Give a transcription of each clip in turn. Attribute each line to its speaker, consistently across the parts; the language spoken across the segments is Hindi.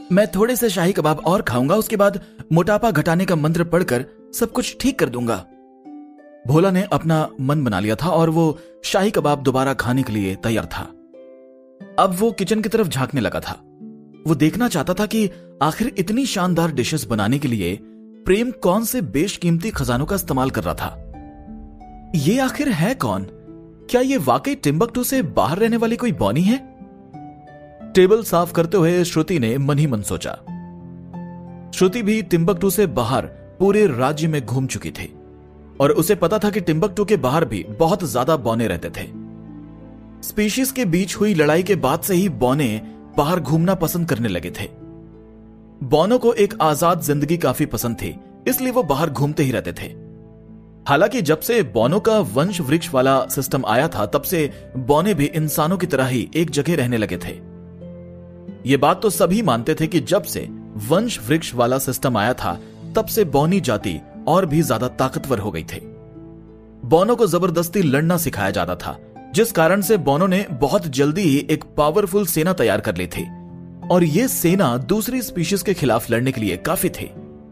Speaker 1: मैं थोड़े से शाही कबाब और खाऊंगा, उसके बाद मोटापा घटाने का मंत्र पढ़कर सब कुछ ठीक कर दूंगा। भोला ने अपना मन बना लिया था और वो शाही कबाब दोबारा खाने के लिए तैयार था। अब वो किचन की तरफ झांकने लगा था। वो देखना चाहता था कि आखिर इतनी शानदार डिशेस बनाने के लिए प्रेम कौन से बेशकीमती खजानों का इस्तेमाल कर रहा था। ये आखिर है कौन? क्या ये वाकई टिम्बकटू से बाहर रहने वाली कोई बॉनी है? टेबल साफ करते हुए श्रुति ने मन ही मन सोचा। श्रुति भी टिम्बकटू से बाहर पूरे राज्य में घूम चुकी थी और उसे पता था कि टिम्बकटू के बाहर भी बहुत ज्यादा बौने रहते थे। स्पीशीज के बीच हुई लड़ाई के बाद से ही बौने बाहर घूमना पसंद करने लगे थे। बौनों को एक आजाद जिंदगी काफी पसंद थी, इसलिए वो बाहर घूमते ही रहते थे। हालांकि जब से बौनों का वंश वृक्ष वाला सिस्टम आया था, तब से बौने भी इंसानों की तरह ही एक जगह रहने लगे थे। ये बात तो सभी मानते थे कि जब से वंश वृक्ष वाला सिस्टम आया था, तब से बौनी जाति और भी ज्यादा ताकतवर हो गई थी। बौनों को जबरदस्ती लड़ना सिखाया जाता था, जिस कारण से बौनों ने बहुत जल्दी ही एक पावरफुल सेना तैयार कर ली थी और यह सेना दूसरी स्पीशीज के खिलाफ लड़ने के लिए काफी थी।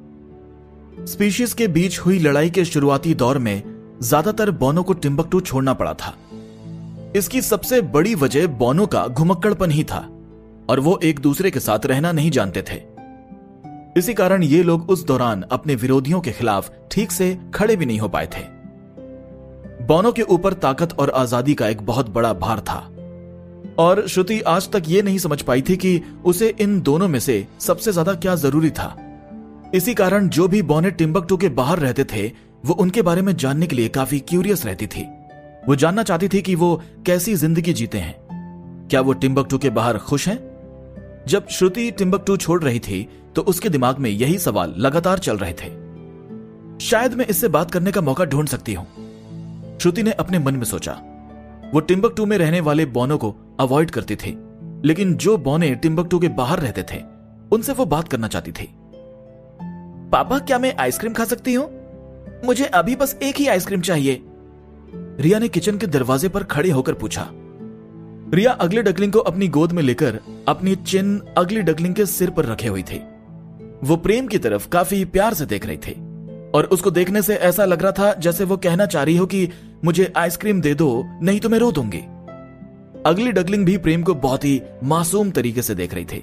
Speaker 1: स्पीशीज के बीच हुई लड़ाई के शुरुआती दौर में ज्यादातर बौनों को टिम्बकटू छोड़ना पड़ा था। इसकी सबसे बड़ी वजह बौनों का घुमक्कड़पन ही था और वो एक दूसरे के साथ रहना नहीं जानते थे। इसी कारण ये लोग उस दौरान अपने विरोधियों के खिलाफ ठीक से खड़े भी नहीं हो पाए थे। बौनों के ऊपर ताकत और आजादी का एक बहुत बड़ा भार था और श्रुति आज तक ये नहीं समझ पाई थी कि उसे इन दोनों में से सबसे ज्यादा क्या जरूरी था। इसी कारण जो भी बौने टिम्बकटू के बाहर रहते थे, वो उनके बारे में जानने के लिए काफी क्यूरियस रहती थी। वो जानना चाहती थी कि वो कैसी जिंदगी जीते हैं। क्या वो टिम्बकटू के बाहर खुश हैं? जब श्रुति टिम्बकटू छोड़ रही थी तो उसके दिमाग में यही सवाल लगातार चल रहे थे। शायद मैं इससे बात करने का मौका ढूंढ सकती हूं, श्रुति ने अपने मन में सोचा। वो टिम्बकटू में रहने वाले बौनों को अवॉइड करती थी, लेकिन जो बौने टिम्बकटू के बाहर रहते थे उनसे वो बात करना चाहती थी। पापा, क्या मैं आइसक्रीम खा सकती हूं? मुझे अभी बस एक ही आइसक्रीम चाहिए। रिया ने किचन के दरवाजे पर खड़े होकर पूछा। रिया अगले डकलिंग को अपनी गोद में लेकर अपनी चिन अगली डकलिंग के सिर पर रखे हुई थी। वो प्रेम की तरफ काफी प्यार से देख रही थी और उसको देखने से ऐसा लग रहा था जैसे वो कहना चाह रही हो कि मुझे आइसक्रीम दे दो, नहीं तो मैं रो दूंगी। अगली डकलिंग भी प्रेम को बहुत ही मासूम तरीके से देख रही थी।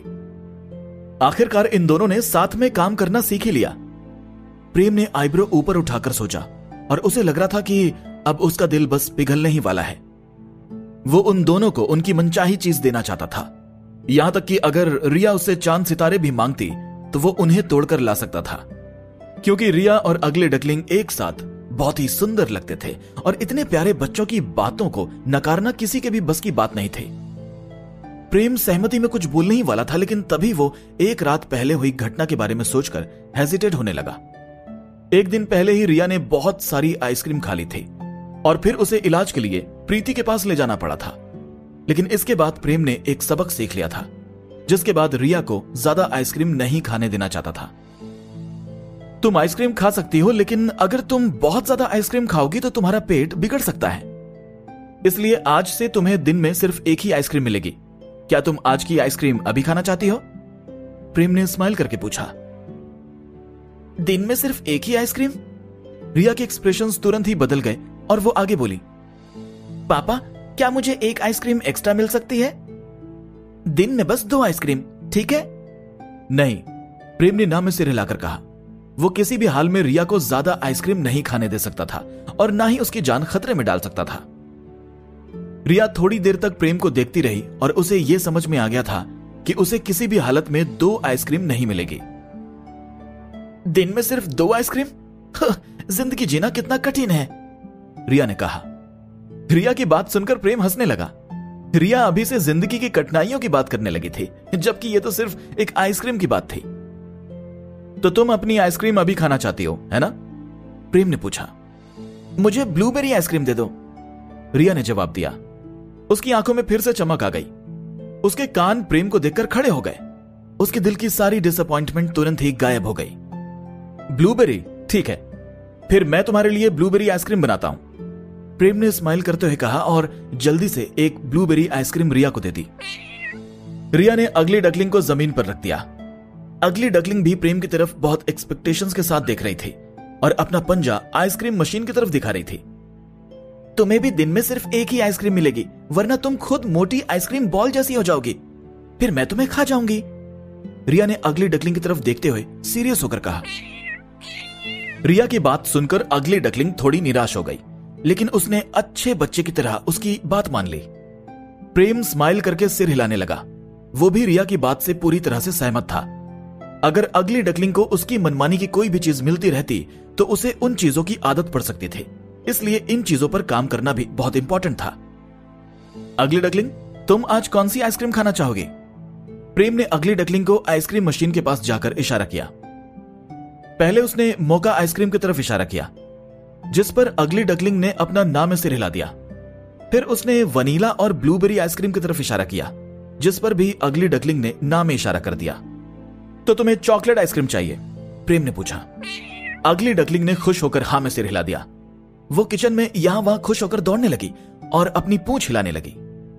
Speaker 1: आखिरकार इन दोनों ने साथ में काम करना सीख ही लिया। प्रेम ने आईब्रो ऊपर उठाकर सोचा और उसे लग रहा था कि अब उसका दिल बस पिघलने ही वाला है। वो उन दोनों को उनकी मनचाही चीज देना चाहता था, यहां तक कि अगर रिया उससे चांद सितारे भी मांगती तो वो उन्हें तोड़कर ला सकता था, क्योंकि रिया और अगले डकलिंग एक साथ बहुत ही सुंदर लगते थे और इतने प्यारे बच्चों की बातों को नकारना किसी के भी बस की बात नहीं थी। प्रेम सहमति में कुछ बोलने ही वाला था, लेकिन तभी वो एक रात पहले हुई घटना के बारे में सोचकर हेजिटेट होने लगा। एक दिन पहले ही रिया ने बहुत सारी आइसक्रीम खा ली थी और फिर उसे इलाज के लिए प्रीति के पास ले जाना पड़ा था। लेकिन इसके बाद प्रेम ने एक सबक सीख लिया था, जिसके बाद रिया को ज्यादा आइसक्रीम नहीं खाने देना चाहता था। तुम आइसक्रीम खा सकती हो, लेकिन अगर तुम बहुत ज्यादा आइसक्रीम खाओगी तो तुम्हारा पेट बिगड़ सकता है। इसलिए आज से तुम्हें दिन में सिर्फ एक ही आइसक्रीम मिलेगी। क्या तुम आज की आइसक्रीम अभी खाना चाहती हो? प्रेम ने स्माइल करके पूछा। दिन में सिर्फ एक ही आइसक्रीम? रिया के एक्सप्रेशंस तुरंत ही बदल गए और वो आगे बोली, पापा, क्या मुझे एक आइसक्रीम एक्स्ट्रा मिल सकती है? दिन में बस 2 आइसक्रीम, ठीक है? नहीं, प्रेम ने ना में सिर हिलाकर कहा। वो किसी भी हाल में रिया को ज्यादा आइसक्रीम नहीं खाने दे सकता था और ना ही उसकी जान खतरे में डाल सकता था। रिया थोड़ी देर तक प्रेम को देखती रही और उसे यह समझ में आ गया था कि उसे किसी भी हालत में 2 आइसक्रीम नहीं मिलेगी। दिन में सिर्फ 2 आइसक्रीम? जिंदगी जीना कितना कठिन है, रिया ने कहा। रिया की बात सुनकर प्रेम हंसने लगा। रिया अभी से जिंदगी की कठिनाइयों की बात करने लगी थी, जबकि यह तो सिर्फ एक आइसक्रीम की बात थी। तो तुम अपनी आइसक्रीम अभी खाना चाहती हो, है ना? प्रेम ने पूछा। मुझे ब्लूबेरी आइसक्रीम दे दो, रिया ने जवाब दिया। उसकी आंखों में फिर से चमक आ गई। उसके कान प्रेम को देखकर खड़े हो गए। उसके दिल की सारी डिसअपॉइंटमेंट तुरंत ही गायब हो गई। ब्लूबेरी, ठीक है, फिर मैं तुम्हारे लिए ब्लूबेरी आइसक्रीम बनाता हूं, प्रेम ने स्माइल करते हुए कहा और जल्दी से एक ब्लूबेरी आइसक्रीम रिया को दे दी। रिया ने अगली डकलिंग को जमीन पर रख दिया अगली डकलिंग भी प्रेम की तरफ बहुत एक्सपेक्टेशंस के साथ देख रही थी और अपना पंजा आइसक्रीम मशीन की तरफ दिखा रही थी। तुम्हें भी दिन में सिर्फ एक ही आइसक्रीम मिलेगी, वरना तुम खुद मोटी आइसक्रीम बॉल जैसी हो जाओगी, फिर मैं तुम्हें खा जाऊंगी। रिया ने अगली डकलिंग की तरफ देखते हुए सीरियस होकर कहा। रिया की बात सुनकर अगली डकलिंग थोड़ी निराश हो गई, लेकिन उसने अच्छे बच्चे की तरह उसकी बात मान ली। प्रेम स्माइल करके सिर हिलाने लगा। वो भी रिया की बात से पूरी तरह से सहमत था। अगर अगली डकलिंग को उसकी मनमानी की कोई भी चीज मिलती रहती तो उसे उन चीजों की आदत पड़ सकती थी, इसलिए इन चीजों पर काम करना भी बहुत इंपॉर्टेंट था। अगली डकलिंग, तुम आज कौन सी आइसक्रीम खाना चाहोगे? प्रेम ने अगली डकलिंग को आइसक्रीम मशीन के पास जाकर इशारा किया। पहले उसने मोका आइसक्रीम की तरफ इशारा किया, जिस पर अगली डकलिंग ने अपना नाम सिर हिला दिया। फिर उसने वनीला और ब्लूबेरी आइसक्रीम की तरफ इशारा किया, जिस पर भी अगली डकलिंग ने नाम में इशारा कर दिया। तो तुम्हें चॉकलेट आइसक्रीम चाहिए? प्रेम ने पूछा। अगली डकलिंग ने खुश होकर हाँ में सिर हिला दिया। वो किचन में यहां वहां खुश होकर दौड़ने लगी और अपनी पूंछ हिलाने लगी।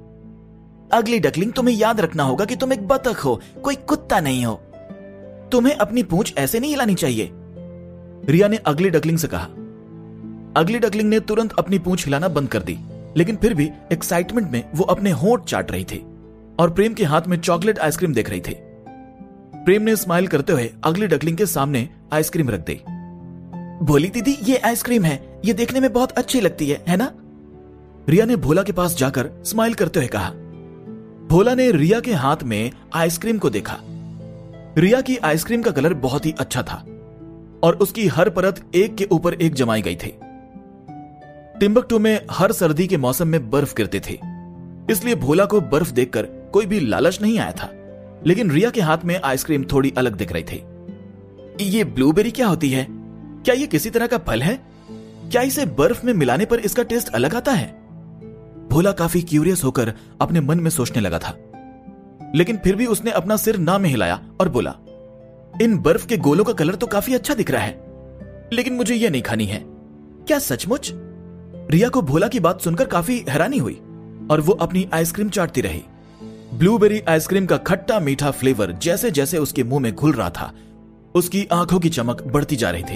Speaker 1: अगली डकलिंग, तुम्हें याद रखना होगा कि तुम एक बतख हो, कोई कुत्ता नहीं हो। तुम्हें अपनी पूंछ ऐसे नहीं हिलानी चाहिए, रिया ने अगली डकलिंग से कहा। अगली डकलिंग ने तुरंत अपनी पूंछ हिलाना बंद कर दी, लेकिन फिर भी एक्साइटमेंट में वो अपने होंठ चाट रही थी और प्रेम के हाथ में चॉकलेट आइसक्रीम देख रही थी। प्रेम ने स्माइल करते हुए अगली डकलिंग के सामने आइसक्रीम रख दी। भोली दीदी, ये आइसक्रीम है, ये देखने में बहुत अच्छी लगती है ना? रिया ने भोला के पास जाकर स्माइल करते हुए कहा। भोला ने रिया के हाथ में आइसक्रीम को देखा। रिया की आइसक्रीम का कलर बहुत ही अच्छा था और उसकी हर परत एक के ऊपर एक जमाई गई थी। टिम्बकटू में हर सर्दी के मौसम में बर्फ गिरती थी, इसलिए भोला को बर्फ देखकर कोई भी लालच नहीं आया था, लेकिन रिया के हाथ में आइसक्रीम थोड़ी अलग दिख रही थी। ये ब्लूबेरी क्या होती है? क्या ये किसी तरह का फल है? क्या इसे बर्फ में मिलाने पर इसका टेस्ट अलग आता है? भोला काफी क्यूरियस होकर अपने मन में सोचने लगा था, लेकिन फिर भी उसने अपना सिर ना में हिलाया और बोला, इन बर्फ के गोलों का कलर तो काफी अच्छा दिख रहा है, लेकिन मुझे यह नहीं खानी है। क्या सचमुच? रिया को भोला की बात सुनकर काफी हैरानी हुई और वो अपनी आइसक्रीम चाटती रही। ब्लूबेरी आइसक्रीम का खट्टा मीठा फ्लेवर जैसे जैसे उसके मुंह में घुल रहा था, उसकी आंखों की चमक बढ़ती जा रही थी।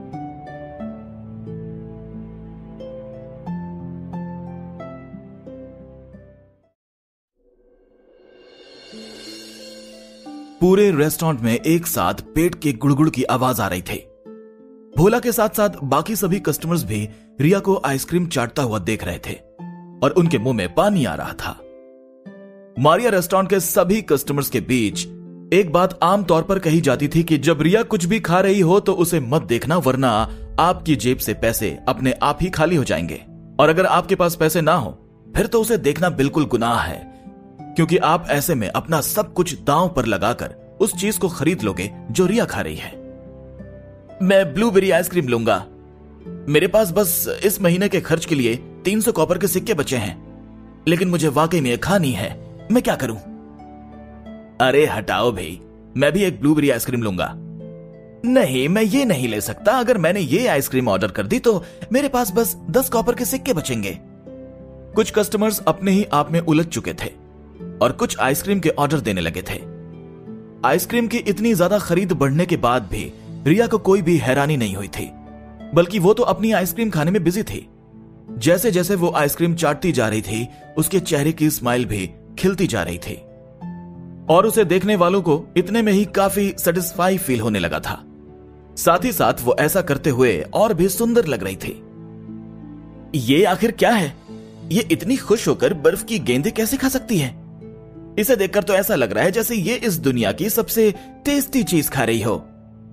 Speaker 1: पूरे रेस्टोरेंट में एक साथ पेट के गुड़गुड़ की आवाज आ रही थी। भोला के साथ साथ बाकी सभी कस्टमर्स भी रिया को आइसक्रीम चाटता हुआ देख रहे थे और उनके मुंह में पानी आ रहा था। मारिया रेस्टोरेंट के सभी कस्टमर्स के बीच एक बात आम तौर पर कही जाती थी कि जब रिया कुछ भी खा रही हो तो उसे मत देखना, वरना आपकी जेब से पैसे अपने आप ही खाली हो जाएंगे, और अगर आपके पास पैसे ना हो फिर तो उसे देखना बिल्कुल गुनाह है, क्योंकि आप ऐसे में अपना सब कुछ दांव पर लगाकर उस चीज को खरीद लोगे जो रिया खा रही है। मैं ब्लूबेरी आइसक्रीम लूंगा, मेरे पास बस इस महीने के खर्च के लिए 300 कॉपर के सिक्के बचे हैं, लेकिन मुझे वाकई में खानी है, मैं क्या करूं? अरे हटाओ भाई, मैं भी एक ब्लूबेरी आइसक्रीम लूंगा। नहीं, मैं ये नहीं ले सकता, अगर मैंने ये आइसक्रीम ऑर्डर कर दी तो मेरे पास बस 10 कॉपर के सिक्के बचेंगे। कुछ कस्टमर्स अपने ही आप में उलझ चुके थे और कुछ आइसक्रीम के ऑर्डर देने लगे थे। आइसक्रीम की इतनी ज्यादा खरीद बढ़ने के बाद भी रिया को कोई भी हैरानी नहीं हुई थी, बल्कि वो तो अपनी आइसक्रीम खाने में बिजी थी। जैसे जैसे वो आइसक्रीम चाटती जा रही थी, उसके चेहरे की स्माइल भी खिलती जा रही थी और उसे देखने वालों को इतने में ही काफी सेटिस्फाई फील होने लगा था। साथ ही साथ वो ऐसा करते हुए और भी सुंदर लग रही थी। ये आखिर क्या है? ये इतनी खुश होकर बर्फ की गेंदें कैसे खा सकती है? इसे देखकर तो ऐसा लग रहा है जैसे ये इस दुनिया की सबसे टेस्टी चीज खा रही हो।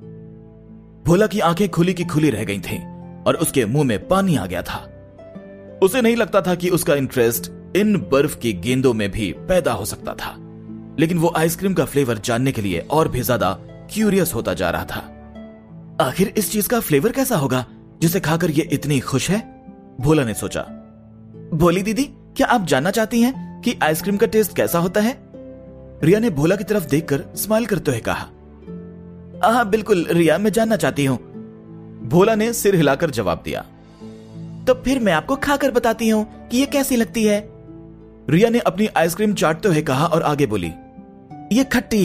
Speaker 1: भोला की आंखें खुली की खुली रह गई थीं और उसके मुंह में पानी आ गया था। उसे नहीं लगता था कि उसका इंटरेस्ट इन बर्फ की गेंदों में भी पैदा हो सकता था, लेकिन वो आइसक्रीम का फ्लेवर जानने के लिए और भी ज्यादा क्यूरियस होता जा रहा था। आखिर इस चीज का फ्लेवर कैसा होगा जिसे खाकर ये इतनी खुश है? भोला ने सोचा। भोली दीदी, क्या आप जानना चाहती हैं कि आइसक्रीम का टेस्ट कैसा होता है? रिया ने भोला की तरफ देखकर स्माइल करते हुए कहा। हाँ बिल्कुल रिया, मैं जानना चाहती हूं, भोला ने सिर हिलाकर जवाब दिया। तो फिर मैं आपको खाकर बताती हूं कि ये कैसी लगती है, रिया ने अपनी आइसक्रीम चाटते हुए कहा और आगे बोली। ये खट्टी है,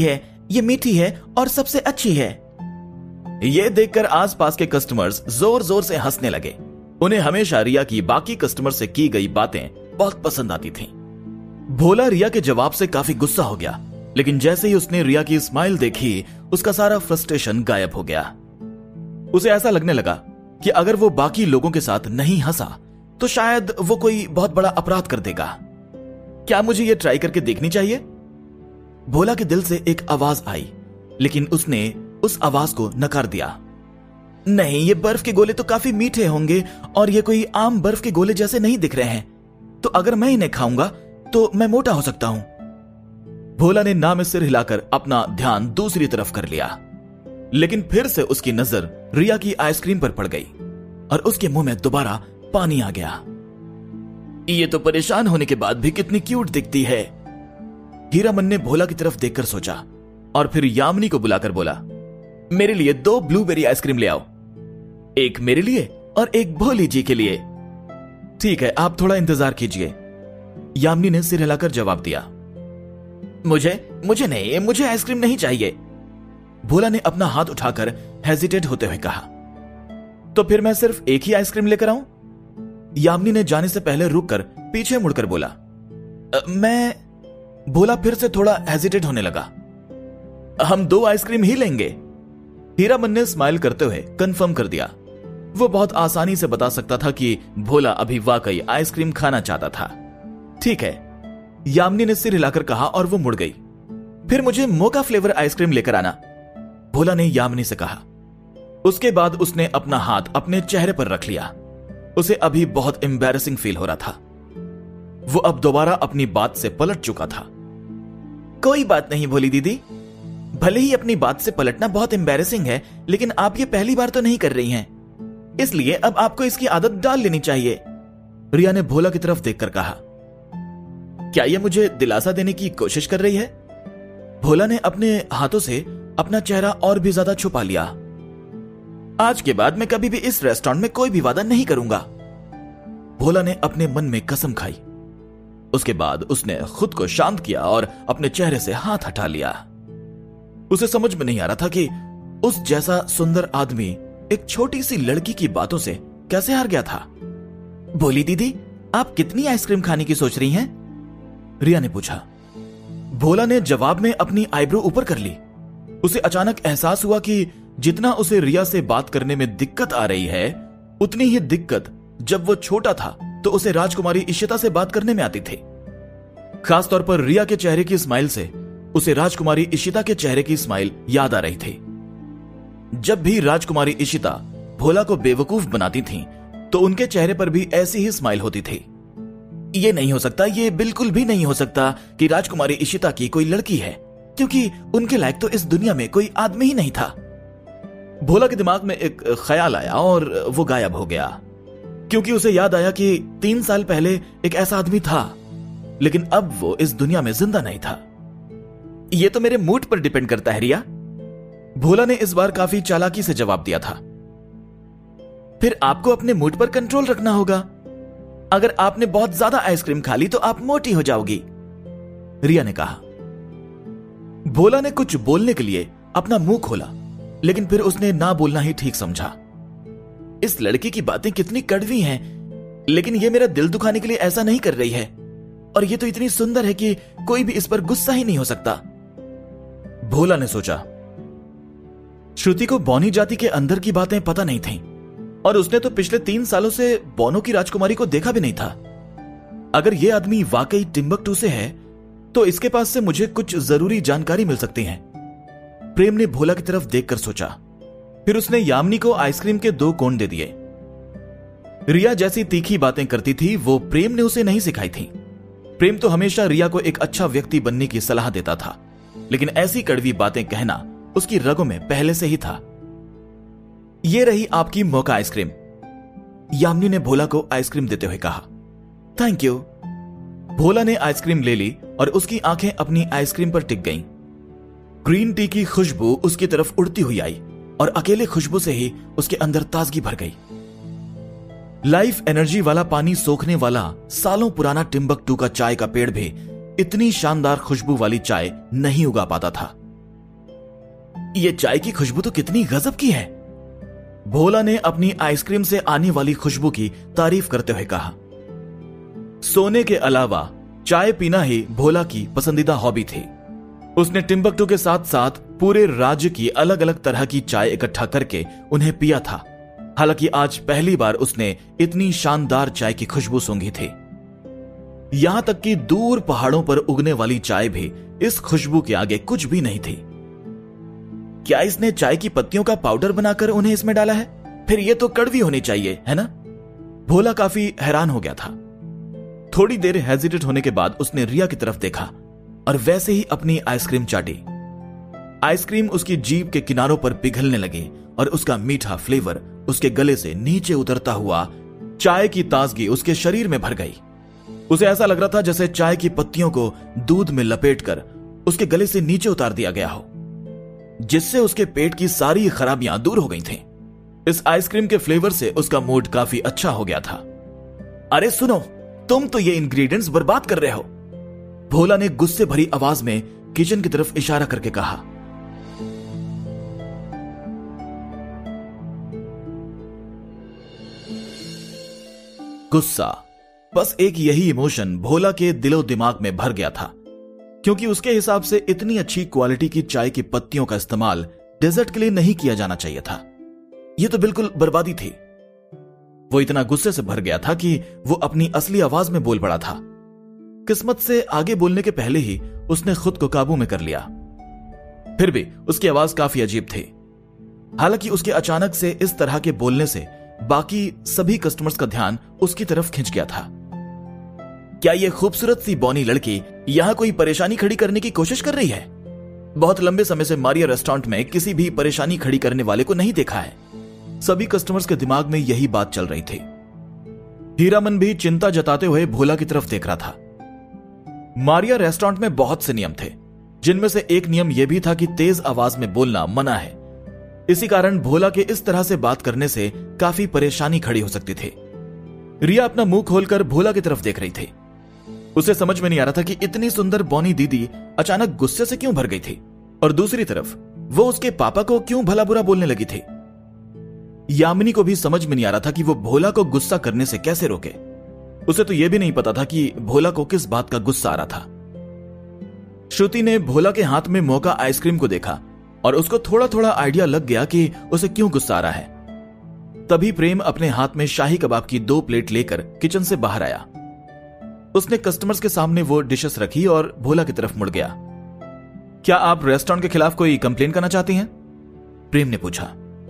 Speaker 1: ये मीठी है और सबसे अच्छी है। ये देखकर आसपास के कस्टमर्स जोर जोर से हंसने लगे। उन्हें हमेशा रिया की बाकी कस्टमर से की गई बातें बहुत पसंद आती थीं। भोला रिया के जवाब से काफी गुस्सा हो गया, लेकिन जैसे ही उसने रिया की स्माइल देखी, उसका सारा फ्रस्ट्रेशन गायब हो गया। उसे ऐसा लगने लगा कि अगर वो बाकी लोगों के साथ नहीं हंसा तो शायद वो कोई बहुत बड़ा अपराध कर देगा। क्या मुझे ये ट्राई करके देखनी चाहिए? भोला के दिल से एक आवाज आई, लेकिन उसने उस आवाज को नकार दिया। नहीं, ये बर्फ के गोले तो काफी मीठे होंगे और ये कोई आम बर्फ के गोले जैसे नहीं दिख रहे हैं, तो अगर मैं इन्हें खाऊंगा तो मैं मोटा हो सकता हूं। भोला ने ना में सिर हिलाकर अपना ध्यान दूसरी तरफ कर लिया, लेकिन फिर से उसकी नजर रिया की आइसक्रीम पर पड़ गई और उसके मुंह में दोबारा पानी आ गया। ये तो परेशान होने के बाद भी कितनी क्यूट दिखती है। हीरामन ने भोला की तरफ देखकर सोचा और फिर यामिनी को बुलाकर बोला, मेरे लिए 2 ब्लूबेरी आइसक्रीम ले आओ, एक मेरे लिए और एक भोली जी के लिए। ठीक है, आप थोड़ा इंतजार कीजिए, यामिनी ने सिर हिलाकर जवाब दिया। मुझे नहीं, मुझे आइसक्रीम नहीं चाहिए, भोला ने अपना हाथ उठाकर हेजिटेट होते हुए कहा। तो फिर मैं सिर्फ एक ही आइसक्रीम लेकर आऊं? यामिनी ने जाने से पहले रुककर पीछे मुड़कर बोला। भोला फिर से थोड़ा हेजिटेट होने लगा। हम 2 आइसक्रीम ही लेंगे, हीरामन ने स्माइल करते हुए कंफर्म कर दिया। वो बहुत आसानी से बता सकता था कि भोला अभी वाकई आइसक्रीम खाना चाहता था। ठीक है, यामिनी ने सिर हिलाकर कहा और वो मुड़ गई। फिर मुझे मोका फ्लेवर आइसक्रीम लेकर आना, भोला ने यामिनी से कहा। उसके बाद उसने अपना हाथ अपने चेहरे पर रख लिया। उसे अभी बहुत एम्बैरेसिंग फील हो रहा था। वो अब दोबारा अपनी बात से पलट चुका था। कोई बात नहीं भोली दीदी, भले ही अपनी बात से पलटना बहुत एम्बैरेसिंग है, लेकिन आप ये पहली बार तो नहीं कर रही हैं, इसलिए अब आपको इसकी आदत डाल लेनी चाहिए, रिया ने भोला की तरफ देखकर कहा। क्या ये मुझे दिलासा देने की कोशिश कर रही है? भोला ने अपने हाथों से अपना चेहरा और भी ज्यादा छुपा लिया। आज के बाद मैं कभी भी इस रेस्टोरेंट में कोई भी वादा नहीं करूंगा, भोला ने अपने मन में कसम खाई। उसके बाद उसने खुद को शांत किया और अपने चेहरे से हाथ हटा लिया। उसे समझ में नहीं आ रहा था कि उस जैसा सुंदर आदमी एक छोटी सी लड़की की बातों से कैसे हार गया था। बोली दीदी, आप कितनी आइसक्रीम खाने की सोच रही हैं? रिया ने पूछा। भोला ने जवाब में अपनी आईब्रो ऊपर कर ली। उसे अचानक एहसास हुआ कि जितना उसे रिया से बात करने में दिक्कत आ रही है, उतनी ही दिक्कत जब वो छोटा था तो उसे राजकुमारी इशिता से बात करने में आती थी। खासतौर पर रिया के चेहरे की स्माइल से उसे राजकुमारी इशिता के चेहरे की स्माइल याद आ रही थी। जब भी राजकुमारी इशिता भोला को बेवकूफ बनाती थीं, तो उनके चेहरे पर भी ऐसी ही स्माइल होती थी। ये नहीं हो सकता, ये बिल्कुल भी नहीं हो सकता कि राजकुमारी इशिता की कोई लड़की है, क्योंकि उनके लायक तो इस दुनिया में कोई आदमी ही नहीं था। भोला के दिमाग में एक ख्याल आया और वो गायब हो गया, क्योंकि उसे याद आया कि 3 साल पहले एक ऐसा आदमी था, लेकिन अब वो इस दुनिया में जिंदा नहीं था। ये तो मेरे मूड पर डिपेंड करता है रिया, भोला ने इस बार काफी चालाकी से जवाब दिया था। फिर आपको अपने मूड पर कंट्रोल रखना होगा। अगर आपने बहुत ज्यादा आइसक्रीम खा ली तो आप मोटी हो जाओगी, रिया ने कहा। भोला ने कुछ बोलने के लिए अपना मुंह खोला, लेकिन फिर उसने ना बोलना ही ठीक समझा। इस लड़की की बातें कितनी कड़वी हैं, लेकिन ये मेरा दिल दुखाने के लिए ऐसा नहीं कर रही है, और ये तो इतनी सुंदर है कि कोई भी इस पर गुस्सा ही नहीं हो सकता, भोला ने सोचा। श्रुति को बौनी जाति के अंदर की बातें पता नहीं थीं, और उसने तो पिछले 3 सालों से बोनो की राजकुमारी को देखा भी नहीं था। अगर यह आदमी वाकई टिम्बकटू से है, तो इसके पास से मुझे कुछ जरूरी जानकारी मिल सकती है, प्रेम ने भोला की तरफ देखकर सोचा। फिर उसने यामिनी को आइसक्रीम के 2 कोन दे दिए। रिया जैसी तीखी बातें करती थी, वो प्रेम ने उसे नहीं सिखाई थी। प्रेम तो हमेशा रिया को एक अच्छा व्यक्ति बनने की सलाह देता था, लेकिन ऐसी कड़वी बातें कहना उसकी रगों में पहले से ही था। ये रही आपकी मोका आइसक्रीम, यामिनी ने भोला को आइसक्रीम देते हुए कहा। Thank you. भोला ने आइसक्रीम ले ली और उसकी आंखें अपनी आइसक्रीम पर टिक गईं। ग्रीन टी की खुशबू उसकी तरफ उड़ती हुई आई और अकेले खुशबू से ही उसके अंदर ताजगी भर गई। लाइफ एनर्जी वाला पानी सोखने वाला सालों पुराना टिम्बकटू का चाय का पेड़ भी इतनी शानदार खुशबू वाली चाय नहीं उगा पाता था। ये चाय की खुशबू तो कितनी गजब की है। भोला ने अपनी आइसक्रीम से आने वाली खुशबू की तारीफ करते हुए कहा। सोने के अलावा चाय पीना ही भोला की पसंदीदा हॉबी थी। उसने टिम्बकटू के साथ साथ पूरे राज्य की अलग अलग तरह की चाय इकट्ठा करके उन्हें पिया था। हालांकि आज पहली बार उसने इतनी शानदार चाय की खुशबू सूंघी थी। यहां तक कि दूर पहाड़ों पर उगने वाली चाय भी इस खुशबू के आगे कुछ भी नहीं थी। क्या इसने चाय की पत्तियों का पाउडर बनाकर उन्हें इसमें डाला है? फिर ये तो कड़वी होनी चाहिए, है ना? भोला काफी हैरान हो गया था। थोड़ी देर हेजिटेट होने के बाद उसने रिया की तरफ देखा और वैसे ही अपनी आइसक्रीम चाटी। आइसक्रीम उसकी जीभ के किनारों पर पिघलने लगी और उसका मीठा फ्लेवर उसके गले से नीचे उतरता हुआ चाय की ताजगी उसके शरीर में भर गई। उसे ऐसा लग रहा था जैसे चाय की पत्तियों को दूध में लपेटकर उसके गले से नीचे उतार दिया गया हो, जिससे उसके पेट की सारी खराबियां दूर हो गई थीं। इस आइसक्रीम के फ्लेवर से उसका मूड काफी अच्छा हो गया था। अरे सुनो, तुम तो ये इंग्रेडिएंट्स बर्बाद कर रहे हो, भोला ने गुस्से भरी आवाज में किचन की तरफ इशारा करके कहा। गुस्सा, बस एक यही इमोशन भोला के दिलो दिमाग में भर गया था, क्योंकि उसके हिसाब से इतनी अच्छी क्वालिटी की चाय की पत्तियों का इस्तेमाल डेजर्ट के लिए नहीं किया जाना चाहिए था। यह तो बिल्कुल बर्बादी थी। वो इतना गुस्से से भर गया था कि वो अपनी असली आवाज में बोल पड़ा था। किस्मत से आगे बोलने के पहले ही उसने खुद को काबू में कर लिया। फिर भी उसकी आवाज काफी अजीब थी। हालांकि उसके अचानक से इस तरह के बोलने से बाकी सभी कस्टमर्स का ध्यान उसकी तरफ खिंच गया था। क्या यह खूबसूरत सी बौनी लड़की यहां कोई परेशानी खड़ी करने की कोशिश कर रही है? बहुत लंबे समय से मारिया रेस्टोरेंट में किसी भी परेशानी खड़ी करने वाले को नहीं देखा है। सभी कस्टमर्स के दिमाग में यही बात चल रही थी। हीरामन भी चिंता जताते हुए भोला की तरफ देख रहा था। मारिया रेस्टोरेंट में बहुत से नियम थे, जिनमें से एक नियम यह भी था कि तेज आवाज में बोलना मना है। इसी कारण भोला के इस तरह से बात करने से काफी परेशानी खड़ी हो सकती थी। रिया अपना मुंह खोलकर भोला की तरफ देख रही थी। उसे समझ में नहीं आ रहा था कि इतनी सुंदर बौनी दीदी अचानक गुस्से से क्यों भर गई थी, और दूसरी तरफ वो उसके पापा को क्यों भला बुरा बोलने लगी थी। यामिनी को भी समझ में नहीं आ रहा था कि वो भोला को गुस्सा करने से कैसे रोके। उसे तो यह भी नहीं पता था कि भोला को किस बात का गुस्सा आ रहा था। श्रुति ने भोला के हाथ में मौका आइसक्रीम को देखा और उसको थोड़ा थोड़ा आइडिया लग गया कि उसे क्यों गुस्सा आ रहा है। तभी प्रेम अपने हाथ में शाही कबाब की 2 प्लेट लेकर किचन से बाहर आया। उसने कस्टमर्स के सामने वो डिशेस रखी और भोला की तरफ मुड़ गया। क्या आप रेस्टोरेंट के खिलाफ कोई कंप्लेन करना चाहती हैं? प्रेम ने पूछा।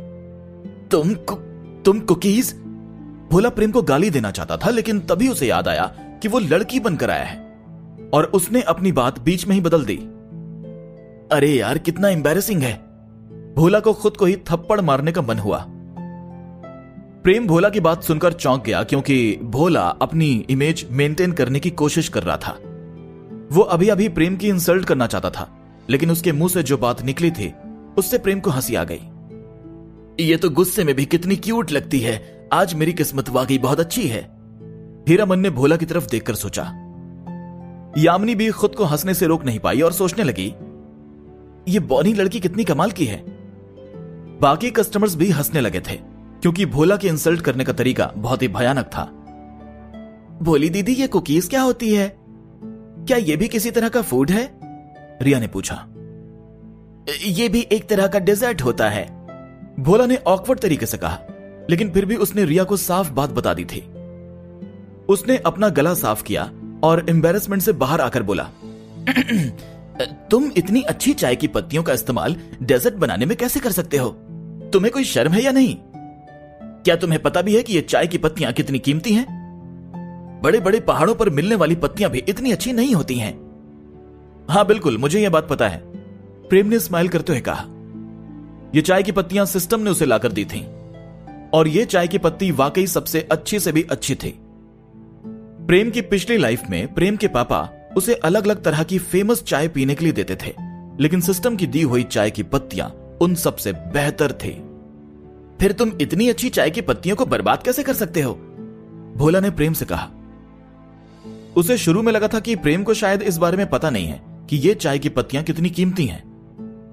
Speaker 1: तुम कुकीज? भोला प्रेम को गाली देना चाहता था, लेकिन तभी उसे याद आया कि वो लड़की बनकर आया है और उसने अपनी बात बीच में ही बदल दी। अरे यार, कितना एम्बैरेसिंग है। भोला को खुद को ही थप्पड़ मारने का मन हुआ। प्रेम भोला की बात सुनकर चौंक गया, क्योंकि भोला अपनी इमेज मेंटेन करने की कोशिश कर रहा था। वो अभी अभी प्रेम की इंसल्ट करना चाहता था, लेकिन उसके मुंह से जो बात निकली थी उससे प्रेम को हंसी आ गई। ये तो गुस्से में भी कितनी क्यूट लगती है। आज मेरी किस्मत वाकई बहुत अच्छी है, हीरामन ने भोला की तरफ देखकर सोचा। यामिनी भी खुद को हंसने से रोक नहीं पाई और सोचने लगी, ये बौनी लड़की कितनी कमाल की है। बाकी कस्टमर्स भी हंसने लगे थे, क्योंकि भोला के इंसल्ट करने का तरीका बहुत ही भयानक था। भोली दीदी, ये कुकीज क्या होती है? क्या ये भी किसी तरह का फूड है? रिया ने पूछा। ये भी एक तरह का डेजर्ट होता है, भोला ने ऑकवर्ड तरीके से कहा, लेकिन फिर भी उसने रिया को साफ बात बता दी थी। उसने अपना गला साफ किया और एम्बैरेसमेंट से बाहर आकर बोला, तुम इतनी अच्छी चाय की पत्तियों का इस्तेमाल डेजर्ट बनाने में कैसे कर सकते हो? तुम्हें कोई शर्म है या नहीं? क्या तुम्हें पता भी है कि ये चाय की पत्तियां कितनी कीमती हैं? बड़े बड़े पहाड़ों पर मिलने वाली पत्तियां भी इतनी अच्छी नहीं होती हैं। हाँ बिल्कुल, मुझे यह बात पता है, प्रेम ने स्माइल करते हुए कहा। यह चाय की पत्तियां सिस्टम ने उसे लाकर दी थीं, और यह चाय की पत्ती वाकई सबसे अच्छी से भी अच्छी थी। प्रेम की पिछली लाइफ में प्रेम के पापा उसे अलग अलग तरह की फेमस चाय पीने के लिए देते थे, लेकिन सिस्टम की दी हुई चाय की पत्तियां उन सबसे बेहतर थी। फिर तुम इतनी अच्छी चाय की पत्तियों को बर्बाद कैसे कर सकते हो? भोला ने प्रेम से कहा। उसे शुरू में लगा था कि प्रेम को शायद इस बारे में पता नहीं है कि ये चाय की पत्तियां कितनी कीमती हैं,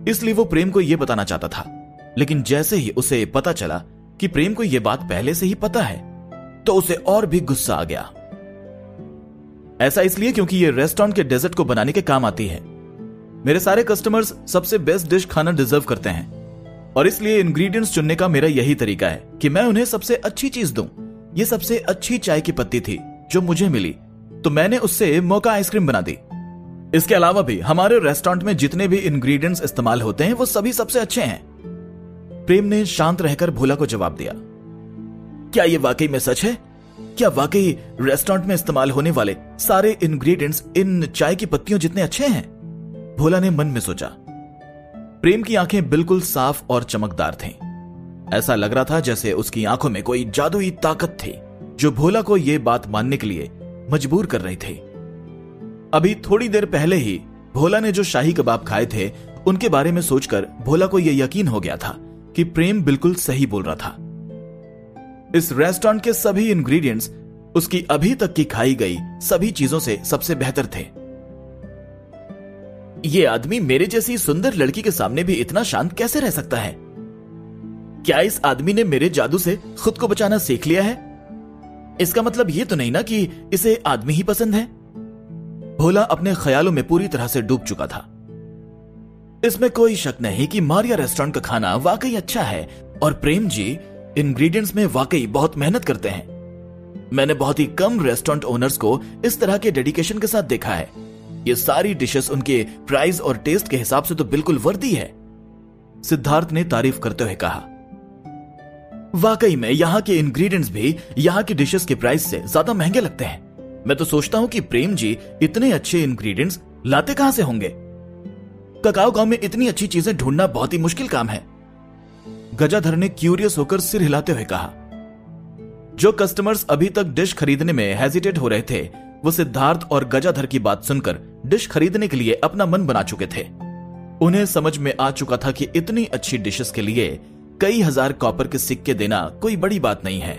Speaker 1: इसलिए वो प्रेम को यह बताना चाहता था। लेकिन जैसे ही उसे पता चला कि प्रेम को यह बात पहले से ही पता है, तो उसे और भी गुस्सा आ गया। ऐसा इसलिए क्योंकि ये रेस्टोरेंट के डेजर्ट को बनाने के काम आती है। मेरे सारे कस्टमर्स सबसे बेस्ट डिश खाना डिजर्व करते हैं, और इसलिए इंग्रेडिएंट्स चुनने का मेरा यही तरीका है कि मैं उन्हें सबसे अच्छी चीज दूं। ये सबसे अच्छी चाय की पत्ती थी जो मुझे मिली, तो मैंने उससे मोका आइसक्रीम बना दी। इसके अलावा भी हमारे रेस्टोरेंट में जितने भी इंग्रेडिएंट्स इस्तेमाल होते हैं वो सभी सबसे अच्छे हैं। प्रेम ने शांत रहकर भोला को जवाब दिया। क्या ये वाकई में सच है? क्या वाकई रेस्टोरेंट में इस्तेमाल होने वाले सारे इंग्रेडिएंट्स इन चाय की पत्तियों जितने अच्छे हैं? भोला ने मन में सोचा। प्रेम की आंखें बिल्कुल साफ और चमकदार थीं। ऐसा लग रहा था जैसे उसकी आंखों में कोई जादुई ताकत थी जो भोला को यह बात मानने के लिए मजबूर कर रही थी। अभी थोड़ी देर पहले ही भोला ने जो शाही कबाब खाए थे उनके बारे में सोचकर भोला को यह यकीन हो गया था कि प्रेम बिल्कुल सही बोल रहा था। इस रेस्टोरेंट के सभी इंग्रेडिएंट्स उसकी अभी तक की खाई गई सभी चीजों से सबसे बेहतर थे। यह आदमी मेरे जैसी सुंदर लड़की के सामने भी इतना शांत कैसे रह सकता है? क्या इस आदमी ने मेरे जादू से खुद को बचाना सीख लिया है? इसका मतलब यह तो नहीं ना कि इसे आदमी ही पसंद है? भोला अपने ख्यालों में पूरी तरह से डूब चुका था। इसमें कोई शक नहीं कि मारिया रेस्टोरेंट का खाना वाकई अच्छा है और प्रेम जी इंग्रेडिएंट्स में वाकई बहुत मेहनत करते हैं। मैंने बहुत ही कम रेस्टोरेंट ओनर्स को इस तरह के डेडिकेशन के साथ देखा है। ये सारी डिशेस उनके प्राइस और टेस्ट के हिसाब से तो बिल्कुल वर्दी है। सिद्धार्थ ने तारीफ करते हुए कहा। वाकई में यहाँ के इंग्रेडिएंट्स भी यहाँ की डिशेस के प्राइस से ज्यादा महंगे लगते हैं। मैं तो सोचता हूँ कि प्रेम जी इतने अच्छे इंग्रेडिएंट्स लाते कहां से होंगे? ककाओ गांव में इतनी अच्छी चीजें ढूंढना बहुत ही मुश्किल काम है। गजाधर ने क्यूरियस होकर सिर हिलाते हुए कहा। जो कस्टमर्स अभी तक डिश खरीदने में हेजिटेट हो रहे थे वो सिद्धार्थ और गजाधर की बात सुनकर डिश खरीदने के लिए अपना मन बना चुके थे। उन्हें समझ में आ चुका था कि इतनी अच्छी डिशेस के लिए कई हजार कॉपर के सिक्के देना कोई बड़ी बात नहीं है।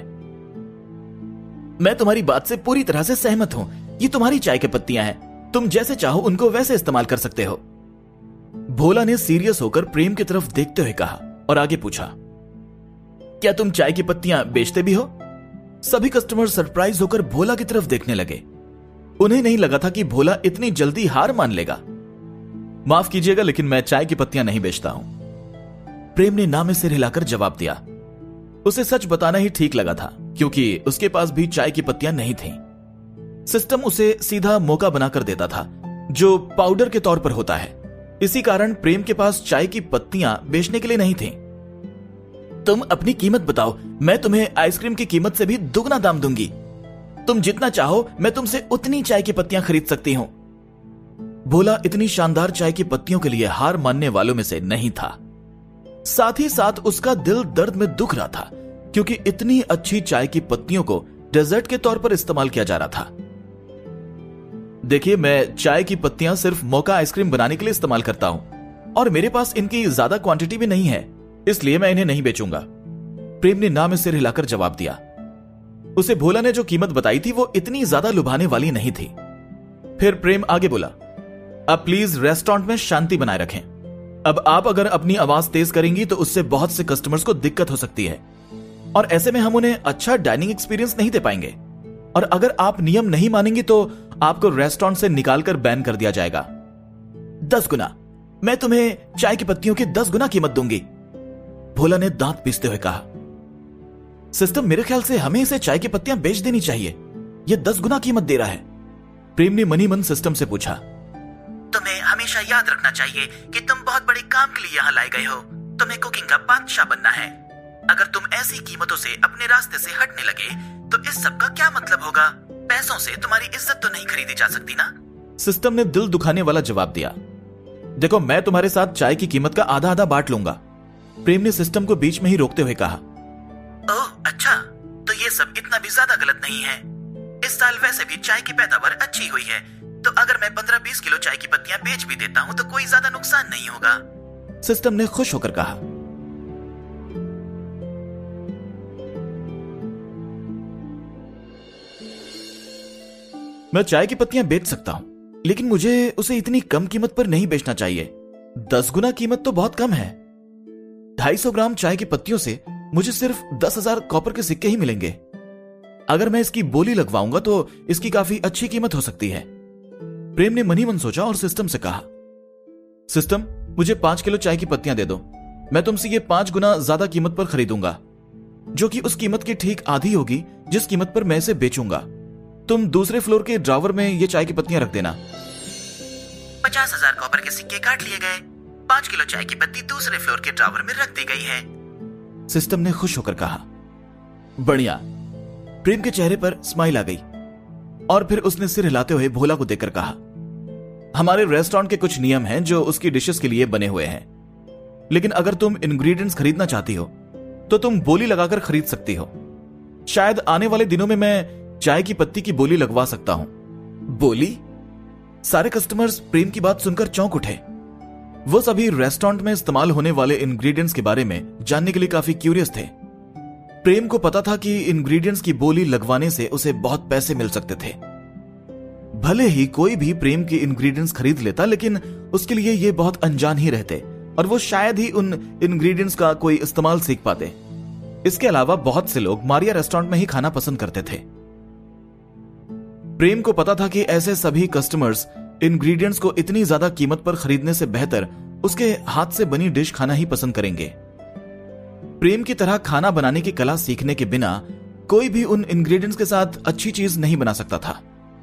Speaker 1: मैं तुम्हारी बात से पूरी तरह से सहमत हूं। ये तुम्हारी चाय की पत्तियां हैं, तुम जैसे चाहो उनको वैसे इस्तेमाल कर सकते हो। भोला ने सीरियस होकर प्रेम की तरफ देखते हुए कहा और आगे पूछा, क्या तुम चाय की पत्तियां बेचते भी हो? सभी कस्टमर सरप्राइज होकर भोला की तरफ देखने लगे। उन्हें नहीं लगा था कि भोला इतनी जल्दी हार मान लेगा। माफ कीजिएगा, लेकिन मैं चाय की पत्तियां नहीं बेचता हूं। प्रेम ने ना में सिर हिलाकर जवाब दिया। उसे सच बताना ही ठीक लगा था क्योंकि उसके पास भी चाय की पत्तियां नहीं थीं। सिस्टम उसे सीधा मौका बनाकर देता था जो पाउडर के तौर पर होता है। इसी कारण प्रेम के पास चाय की पत्तियां बेचने के लिए नहीं थीं। तुम अपनी कीमत बताओ, मैं तुम्हें आइसक्रीम की कीमत से भी दुगना दाम दूंगी। तुम जितना चाहो मैं तुमसे उतनी चाय की पत्तियां खरीद सकती हूं। भोला इतनी शानदार चाय की पत्तियों के लिए हार मानने वालों में से नहीं था। साथ ही साथ उसका दिल दर्द में दुख रहा था क्योंकि इतनी अच्छी चाय की पत्तियों को डेजर्ट के तौर पर इस्तेमाल किया जा रहा था। देखिए, मैं चाय की पत्तियां सिर्फ मोका आइसक्रीम बनाने के लिए इस्तेमाल करता हूं और मेरे पास इनकी ज्यादा क्वांटिटी भी नहीं है, इसलिए मैं इन्हें नहीं बेचूंगा। प्रेम ने ना में सिर हिलाकर जवाब दिया। उसे भोला ने जो कीमत बताई थी वो इतनी ज्यादा लुभाने वाली नहीं थी। फिर प्रेम आगे बोला, अब प्लीज रेस्टोरेंट में शांति बनाए रखें। अब आप अगर अपनी आवाज तेज करेंगी तो उससे बहुत से कस्टमर्स को दिक्कत हो सकती है और ऐसे में हम उन्हें अच्छा डाइनिंग एक्सपीरियंस नहीं दे पाएंगे। और अगर आप नियम नहीं मानेंगी तो आपको रेस्टोरेंट से निकालकर बैन कर दिया जाएगा। 10 गुना, मैं तुम्हें चाय की पत्तियों की 10 गुना कीमत दूंगी। भोला ने दांत पीसते हुए कहा। सिस्टम, मेरे ख्याल से हमें इसे चाय की पत्तियां बेच देनी चाहिए। यह 10 गुना कीमत दे रहा है। प्रेम ने मनी मन सिस्टम से पूछा।
Speaker 2: तुम्हें हमेशा याद रखना चाहिए कि तुम बहुत बड़े काम के लिए यहाँ लाए गए हो। तुम्हें कुकिंग का बादशाह बनना है। अगर तुम ऐसी कीमतों से अपने रास्ते से हटने लगे तो इस सब का क्या मतलब होगा? पैसों से तुम्हारी इज्जत तो नहीं खरीदी जा सकती ना।
Speaker 1: सिस्टम ने दिल दुखाने वाला जवाब दिया। देखो, मैं तुम्हारे साथ चाय की कीमत का आधा आधा बांट लूंगा। प्रेम ने सिस्टम को बीच में ही रोकते हुए कहा।
Speaker 2: ओह अच्छा, तो ये सब इतना भी ज्यादा गलत नहीं है। इस साल वैसे भी चाय की पैदावार अच्छी हुई है, तो अगर मैं 15-20 किलो चाय की पत्तियां बेच भी देता हूं तो कोई ज्यादा नुकसान नहीं होगा।
Speaker 1: सिस्टम ने खुश होकर कहा। मैं चाय की पत्तियां बेच सकता हूं, लेकिन मुझे उसे इतनी कम कीमत पर नहीं बेचना चाहिए। 10 गुना कीमत तो बहुत कम है। 250 ग्राम चाय की पत्तियों से मुझे सिर्फ 10,000 कॉपर के सिक्के ही मिलेंगे। अगर मैं इसकी बोली लगवाऊंगा तो इसकी काफी अच्छी कीमत हो सकती है। प्रेम ने मन ही मन सोचा और सिस्टम से कहा, सिस्टम, मुझे 5 किलो चाय की पत्तियां दे दो। मैं तुमसे ये 5 गुना ज्यादा कीमत पर खरीदूंगा, जो कि उस कीमत की ठीक आधी होगी जिस कीमत पर मैं इसे बेचूंगा। तुम दूसरे फ्लोर के ड्रावर में ये चाय की पत्तियां रख देना।
Speaker 2: 50,000 कॉपर के सिक्के काट लिए गए। 5 किलो चाय की पत्ती दूसरे फ्लोर के ड्रावर में रख दी गई है।
Speaker 1: सिस्टम ने खुश होकर कहा, बढ़िया। प्रेम के चेहरे पर स्माइल आ गई और फिर उसने सिर हिलाते हुए भोला को देखकर कहा, हमारे रेस्टोरेंट के कुछ नियम हैं जो उसकी डिशेस के लिए बने हुए हैं, लेकिन अगर तुम इंग्रेडिएंट्स खरीदना चाहती हो तो तुम बोली लगाकर खरीद सकती हो। शायद आने वाले दिनों में मैं चाय की पत्ती की बोली लगवा सकता हूं। बोली? सारे कस्टमर्स प्रेम की बात सुनकर चौंक उठे। वो सभी रेस्टोरेंट में इस्तेमाल होने वाले इंग्रेडिएंट्स के बारे में जानने के लिए काफी क्यूरियस थे। प्रेम को पता था कि इंग्रेडिएंट्स की बोली लगवाने से उसे बहुत पैसे मिल सकते थे। भले ही कोई भी प्रेम के इंग्रेडिएंट्स खरीद लेता, लेकिन उसके लिए ये बहुत अनजान ही रहते और वो शायद ही उन इंग्रेडिएंट्स का कोई इस्तेमाल सीख पाते। इसके अलावा बहुत से लोग मारिया रेस्टोरेंट में ही खाना पसंद करते थे। प्रेम को पता था कि ऐसे सभी कस्टमर्स इंग्रेडिएंट्स को इतनी ज्यादा कीमत पर खरीदने से बेहतर उसके हाथ से बनी डिश खाना ही पसंद करेंगे। प्रेम की तरह खाना बनाने की कला सीखने के बिना कोई भी उन इंग्रेडिएंट्स के साथ अच्छी चीज नहीं बना सकता था।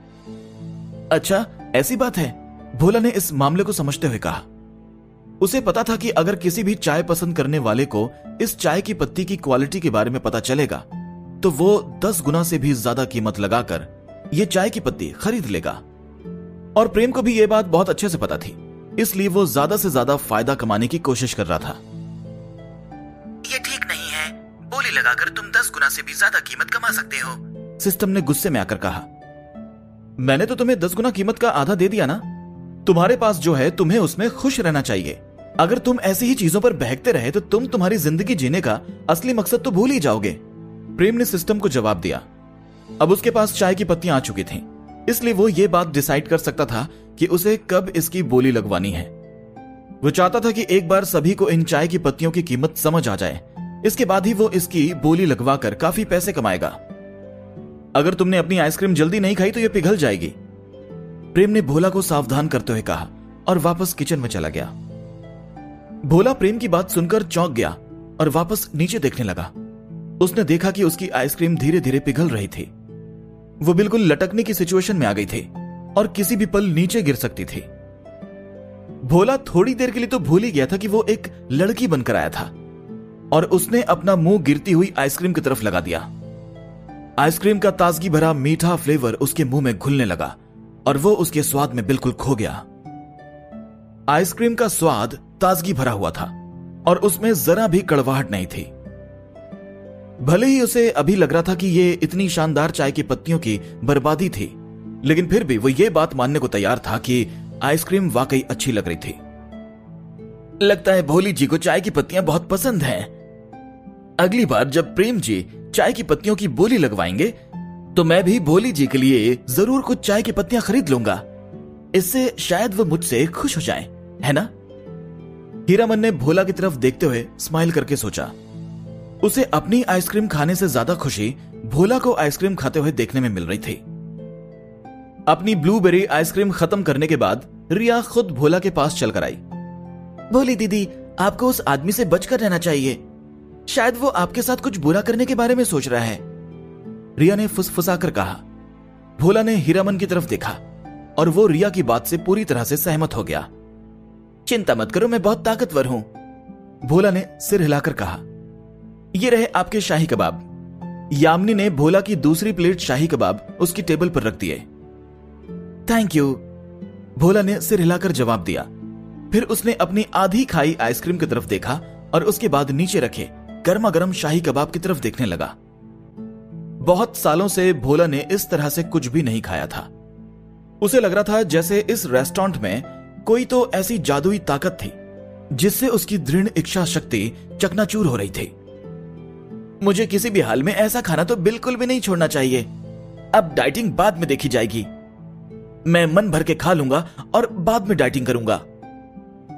Speaker 1: अच्छा, ऐसी बात है, भोला ने इस मामले को समझते हुए कहा। उसे पता था कि अगर किसी भी चाय पसंद करने वाले को इस चाय की पत्ती की क्वालिटी के बारे में पता चलेगा तो वो 10 गुना से भी ज्यादा कीमत लगाकर ये चाय की पत्ती खरीद लेगा। और प्रेम को भी यह बात बहुत अच्छे से पता थी, इसलिए वो ज्यादा से ज्यादा फायदा कमाने की कोशिश कर रहा था।
Speaker 2: ये ठीक नहीं है, बोली लगाकर तुम 10 गुना से भी ज्यादा कीमत कमा सकते हो।
Speaker 1: सिस्टम ने गुस्से में आकर कहा, मैंने तो तुम्हें 10 गुना कीमत का आधा दे दिया ना। तुम्हारे पास जो है तुम्हें उसमें खुश रहना चाहिए। अगर तुम ऐसी ही चीजों पर बहकते रहे तो तुम तुम्हारी जिंदगी जीने का असली मकसद तो भूल ही जाओगे। प्रेम ने सिस्टम को जवाब दिया। अब उसके पास चाय की पत्तियां आ चुकी थीं, इसलिए वो ये बात डिसाइड कर सकता था कि उसे कब इसकी बोली लगवानी है। वो चाहता था कि एक बार सभी को इन चाय की पत्तियों की कीमत समझ आ जाए, इसके बाद ही वो इसकी बोली लगवाकर काफी पैसे कमाएगा। अगर तुमने अपनी आइसक्रीम जल्दी नहीं खाई तो ये पिघल जाएगी, प्रेम ने भोला को सावधान करते हुए कहा और वापस किचन में चला गया। भोला प्रेम की बात सुनकर चौंक गया और वापस नीचे देखने लगा। उसने देखा कि उसकी आइसक्रीम धीरे धीरे पिघल रही थी। वो बिल्कुल लटकने की सिचुएशन में आ गई थी और किसी भी पल नीचे गिर सकती थी। भोला थोड़ी देर के लिए तो भूल ही गया था कि वो एक लड़की बनकर आया था और उसने अपना मुंह गिरती हुई आइसक्रीम की तरफ लगा दिया। आइसक्रीम का ताजगी भरा मीठा फ्लेवर उसके मुंह में घुलने लगा और वो उसके स्वाद में बिल्कुल खो गया। आइसक्रीम का स्वाद ताजगी भरा हुआ था और उसमें जरा भी कड़वाहट नहीं थी। भले ही उसे अभी लग रहा था कि ये इतनी शानदार चाय की पत्तियों की बर्बादी थी, लेकिन फिर भी वो ये बात मानने को तैयार था कि आइसक्रीम वाकई अच्छी लग रही थी। लगता है भोली जी को चाय की पत्तियां बहुत पसंद हैं। अगली बार जब प्रेम जी चाय की पत्तियों की बोली लगवाएंगे तो मैं भी भोली जी के लिए जरूर कुछ चाय की पत्तियां खरीद लूंगा। इससे शायद वो मुझसे खुश हो जाएं, है ना? हीरामन ने भोला की तरफ देखते हुए स्माइल करके सोचा। उसे अपनी आइसक्रीम खाने से ज्यादा खुशी भोला को आइसक्रीम खाते हुए देखने में मिल रही थी। अपनी ब्लूबेरी आइसक्रीम खत्म करने के बाद रिया खुद भोला के पास चलकर आई। भोली दीदी, आपको उस आदमी से बचकर रहना चाहिए। शायद वो आपके साथ कुछ बुरा करने के बारे में सोच रहा है, रिया ने फुसफुसाकर कहा। भोला ने हीरामन की तरफ देखा और वो रिया की बात से पूरी तरह से सहमत हो गया। चिंता मत करो, मैं बहुत ताकतवर हूं, भोला ने सिर हिलाकर कहा। ये रहे आपके शाही कबाब। यामिनी ने भोला की दूसरी प्लेट शाही कबाब उसकी टेबल पर रख दिए। थैंक यू, भोला ने सिर हिलाकर जवाब दिया। फिर उसने अपनी आधी खाई आइसक्रीम की तरफ देखा और उसके बाद नीचे रखे गर्मा गर्म शाही कबाब की तरफ देखने लगा। बहुत सालों से भोला ने इस तरह से कुछ भी नहीं खाया था। उसे लग रहा था जैसे इस रेस्टोरेंट में कोई तो ऐसी जादुई ताकत थी जिससे उसकी दृढ़ इच्छा शक्ति चकनाचूर हो रही थी। मुझे किसी भी हाल में ऐसा खाना तो बिल्कुल भी नहीं छोड़ना चाहिए। अब डाइटिंग बाद में देखी जाएगी। मैं मन भर के खा लूंगा और बाद में डाइटिंग करूंगा।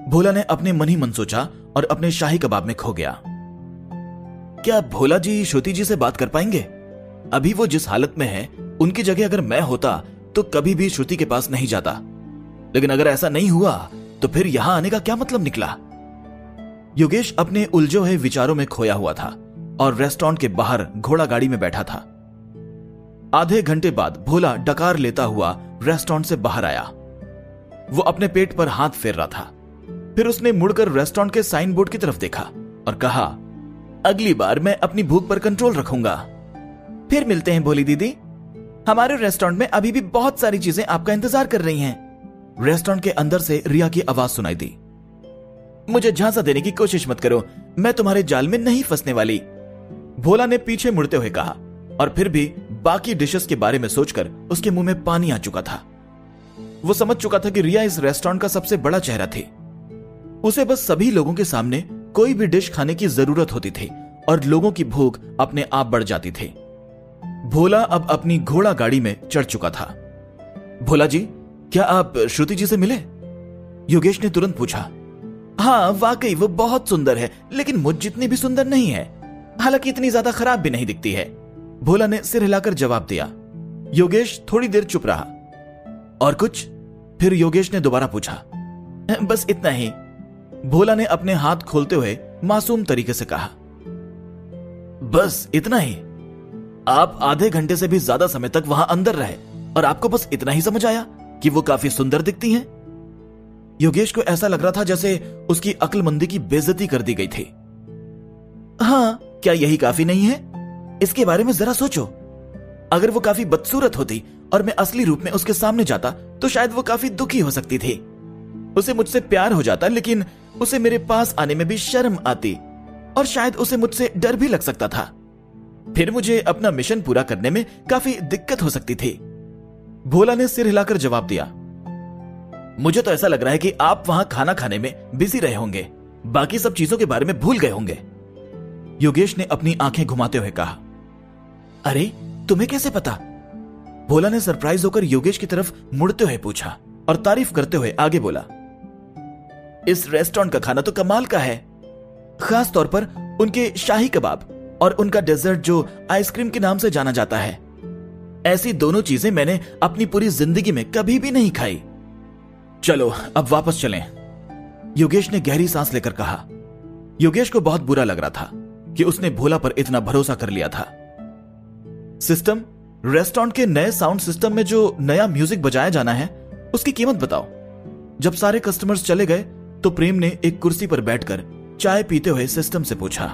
Speaker 1: भोला ने अपने मन ही मन सोचा और अपने शाही कबाब में खो गया। क्या भोला जी श्रुति जी से बात कर पाएंगे? अभी वो जिस हालत में है, उनकी जगह अगर मैं होता तो कभी भी श्रुति के पास नहीं जाता। लेकिन अगर ऐसा नहीं हुआ तो फिर यहां आने का क्या मतलब निकला? योगेश अपने उलझे हुए विचारों में खोया हुआ था और रेस्टोरेंट के बाहर घोड़ा गाड़ी में बैठा था। आधे घंटे बाद भोला डकार लेता हुआ रेस्टोरेंट से बाहर आया। वो अपने पेट पर हाथ फेर रहा था। फिर उसने मुड़कर रेस्टोरेंट के साइन बोर्ड की तरफ देखा और कहा, अगली बार मैं अपनी भूख पर कंट्रोल रखूंगा। फिर मिलते हैं भोली दीदी, हमारे रेस्टोरेंट में अभी भी बहुत सारी चीजें आपका इंतजार कर रही हैं। रेस्टोरेंट के अंदर से रिया की आवाज सुनाई दी। मुझे झांसा देने की कोशिश मत करो, मैं तुम्हारे जाल में नहीं फंसने वाली, भोला ने पीछे मुड़ते हुए कहा। और फिर भी बाकी डिशेस के बारे में सोचकर उसके मुंह में पानी आ चुका था। वो समझ चुका था कि रिया इस रेस्टोरेंट का सबसे बड़ा चेहरा थी। उसे बस सभी लोगों के सामने कोई भी डिश खाने की जरूरत होती थी और लोगों की भूख अपने आप बढ़ जाती थी। भोला अब अपनी घोड़ा गाड़ी में चढ़ चुका था। भोला जी, क्या आप श्रुति जी से मिले? योगेश ने तुरंत पूछा। हाँ, वाकई वो बहुत सुंदर है, लेकिन मुझ जितनी भी सुंदर नहीं है। हालांकि इतनी ज्यादा खराब भी नहीं दिखती है, भोला ने सिर हिलाकर जवाब दिया। योगेश थोड़ी देर चुप रहा। और कुछ? फिर योगेश ने दोबारा पूछा। बस इतना ही, भोला ने अपने हाथ खोलते हुए मासूम तरीके से कहा। बस इतना ही? आप आधे घंटे से भी ज्यादा समय तक वहां अंदर रहे और आपको बस इतना ही समझ आया कि वो काफी सुंदर दिखती हैं? योगेश को ऐसा लग रहा था जैसे उसकी अक्लमंदी की बेइज्जती कर दी गई थी। हाँ, क्या यही काफी नहीं है? इसके बारे में जरा सोचो। अगर वो काफी बदसूरत होती और मैं असली रूप में उसके सामने जाता तो शायद वो काफी दुखी हो सकती थी। उसे मुझसे प्यार हो जाता, लेकिन उसे मेरे पास आने में भी शर्म आती और शायद उसे मुझसे डर भी लग सकता था। फिर मुझे अपना मिशन पूरा करने में काफी दिक्कत हो सकती थी। भोला ने सिर हिलाकर जवाब दिया। मुझे तो ऐसा लग रहा है कि आप वहां खाना खाने में बिजी रहे होंगे, बाकी सब चीजों के बारे में भूल गए होंगे, योगेश ने अपनी आंखें घुमाते हुए कहा। अरे, तुम्हें कैसे पता? भोला ने सरप्राइज होकर योगेश की तरफ मुड़ते हुए पूछा और तारीफ करते हुए आगे बोला। इस रेस्टोरेंट का खाना तो कमाल का है, खास तौर पर उनके शाही कबाब और उनका डेजर्ट जो आइसक्रीम के नाम से जाना जाता है। ऐसी दोनों चीजें मैंने अपनी पूरी जिंदगी में कभी भी नहीं खाई। चलो अब वापस चलें, योगेश ने गहरी सांस लेकर कहा। योगेश को बहुत बुरा लग रहा था कि उसने भोला पर इतना भरोसा कर लिया था। सिस्टम, रेस्टोरेंट के नए साउंड सिस्टम में जो नया म्यूजिक बजाया जाना है उसकी कीमत बताओ। जब सारे कस्टमर्स चले गए तो प्रेम ने एक कुर्सी पर बैठकर चाय पीते हुए सिस्टम से पूछा।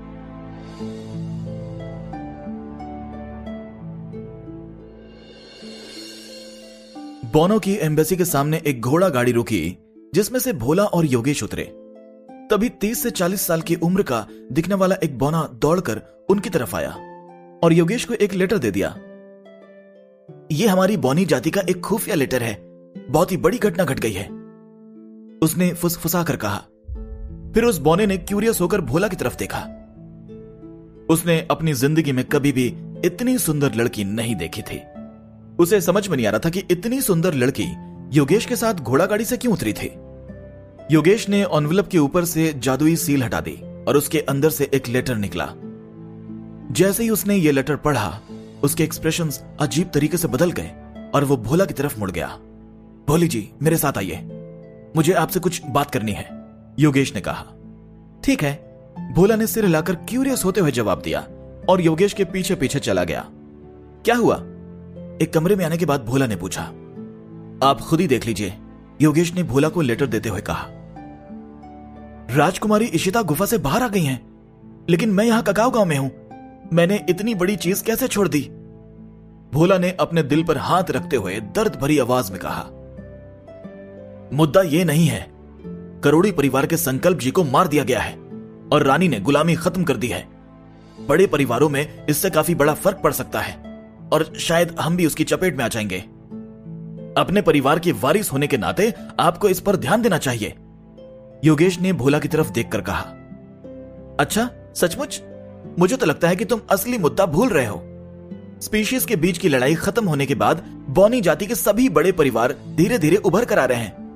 Speaker 1: बोनो की एम्बेसी के सामने एक घोड़ा गाड़ी रुकी जिसमें से भोला और योगेश उतरे। तभी 30 से 40 साल की उम्र का दिखने वाला एक बौना दौड़कर उनकी तरफ आया और योगेश को एक लेटर दे दिया। यह हमारी बौनी जाति का एक खुफिया लेटर है, बहुत ही बड़ी घटना घट गई है, उसने फुसफुसाकर कहा। फिर उस बौने ने क्यूरियस होकर भोला की तरफ देखा। उसने अपनी जिंदगी में कभी भी इतनी सुंदर लड़की नहीं देखी थी। उसे समझ में नहीं आ रहा था कि इतनी सुंदर लड़की योगेश के साथ घोड़ा गाड़ी से क्यों उतरी थी। योगेश ने एनवेलप के ऊपर से जादुई सील हटा दी और उसके अंदर से एक लेटर निकला। जैसे ही उसने ये लेटर पढ़ा, उसके एक्सप्रेशंस अजीब तरीके से बदल गए और वो भोला की तरफ मुड़ गया। भोली जी, मेरे साथ आइए, मुझे आपसे कुछ बात करनी है, योगेश ने कहा। ठीक है, भोला ने सिर हिलाकर क्यूरियस होते हुए जवाब दिया और योगेश के पीछे पीछे चला गया। क्या हुआ? एक कमरे में आने के बाद भोला ने पूछा। आप खुद ही देख लीजिए, योगेश ने भोला को लेटर देते हुए कहा। राजकुमारी इशिता गुफा से बाहर आ गई हैं, लेकिन मैं यहां ककाऊ गांव में हूं, मैंने इतनी बड़ी चीज कैसे छोड़ दी? भोला ने अपने दिल पर हाथ रखते हुए दर्द भरी आवाज में कहा। मुद्दा यह नहीं है, करोड़ी परिवार के संकल्प जी को मार दिया गया है और रानी ने गुलामी खत्म कर दी है। बड़े परिवारों में इससे काफी बड़ा फर्क पड़ सकता है और शायद हम भी उसकी चपेट में आ जाएंगे। अपने परिवार के वारिस होने के नाते आपको इस पर ध्यान देना चाहिए, योगेश ने भोला की तरफ देखकर कहा। अच्छा, सचमुच? मुझे तो लगता है कि तुम असली मुद्दा भूल रहे हो। स्पीशीज के बीच की लड़ाई खत्म होने के बाद बौनी जाति के सभी बड़े परिवार धीरे धीरे उभर कर आ रहे हैं।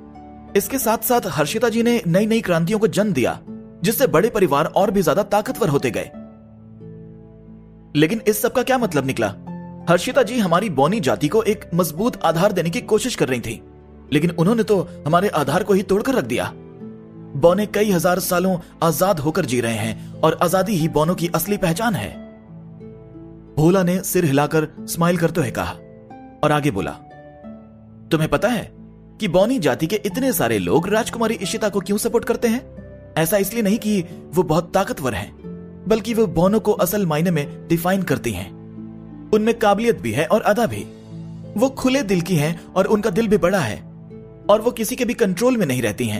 Speaker 1: इसके साथ साथ हर्षिता जी ने नई नई क्रांतियों को जन्म दिया, जिससे बड़े परिवार और भी ज्यादा ताकतवर होते गए। लेकिन इस सब का क्या मतलब निकला? हर्षिता जी हमारी बौनी जाति को एक मजबूत आधार देने की कोशिश कर रही थी, लेकिन उन्होंने तो हमारे आधार को ही तोड़कर रख दिया। बौने कई हजार सालों आजाद होकर जी रहे हैं और आजादी ही बौनों की असली पहचान है। भोला ने सिर हिलाकर स्माइल करते हुए कहा और आगे बोला, तुम्हें पता है कि बौनी जाति के इतने सारे लोग राजकुमारी इशिता को क्यों सपोर्ट करते हैं? ऐसा इसलिए नहीं कि वो बहुत ताकतवर हैं, बल्कि वो बौनों को असल मायने में डिफाइन करती हैं। उनमें काबिलियत भी है और अदा भी। वो खुले दिल की हैं और उनका दिल भी बड़ा है और वो किसी के भी कंट्रोल में नहीं रहती हैं।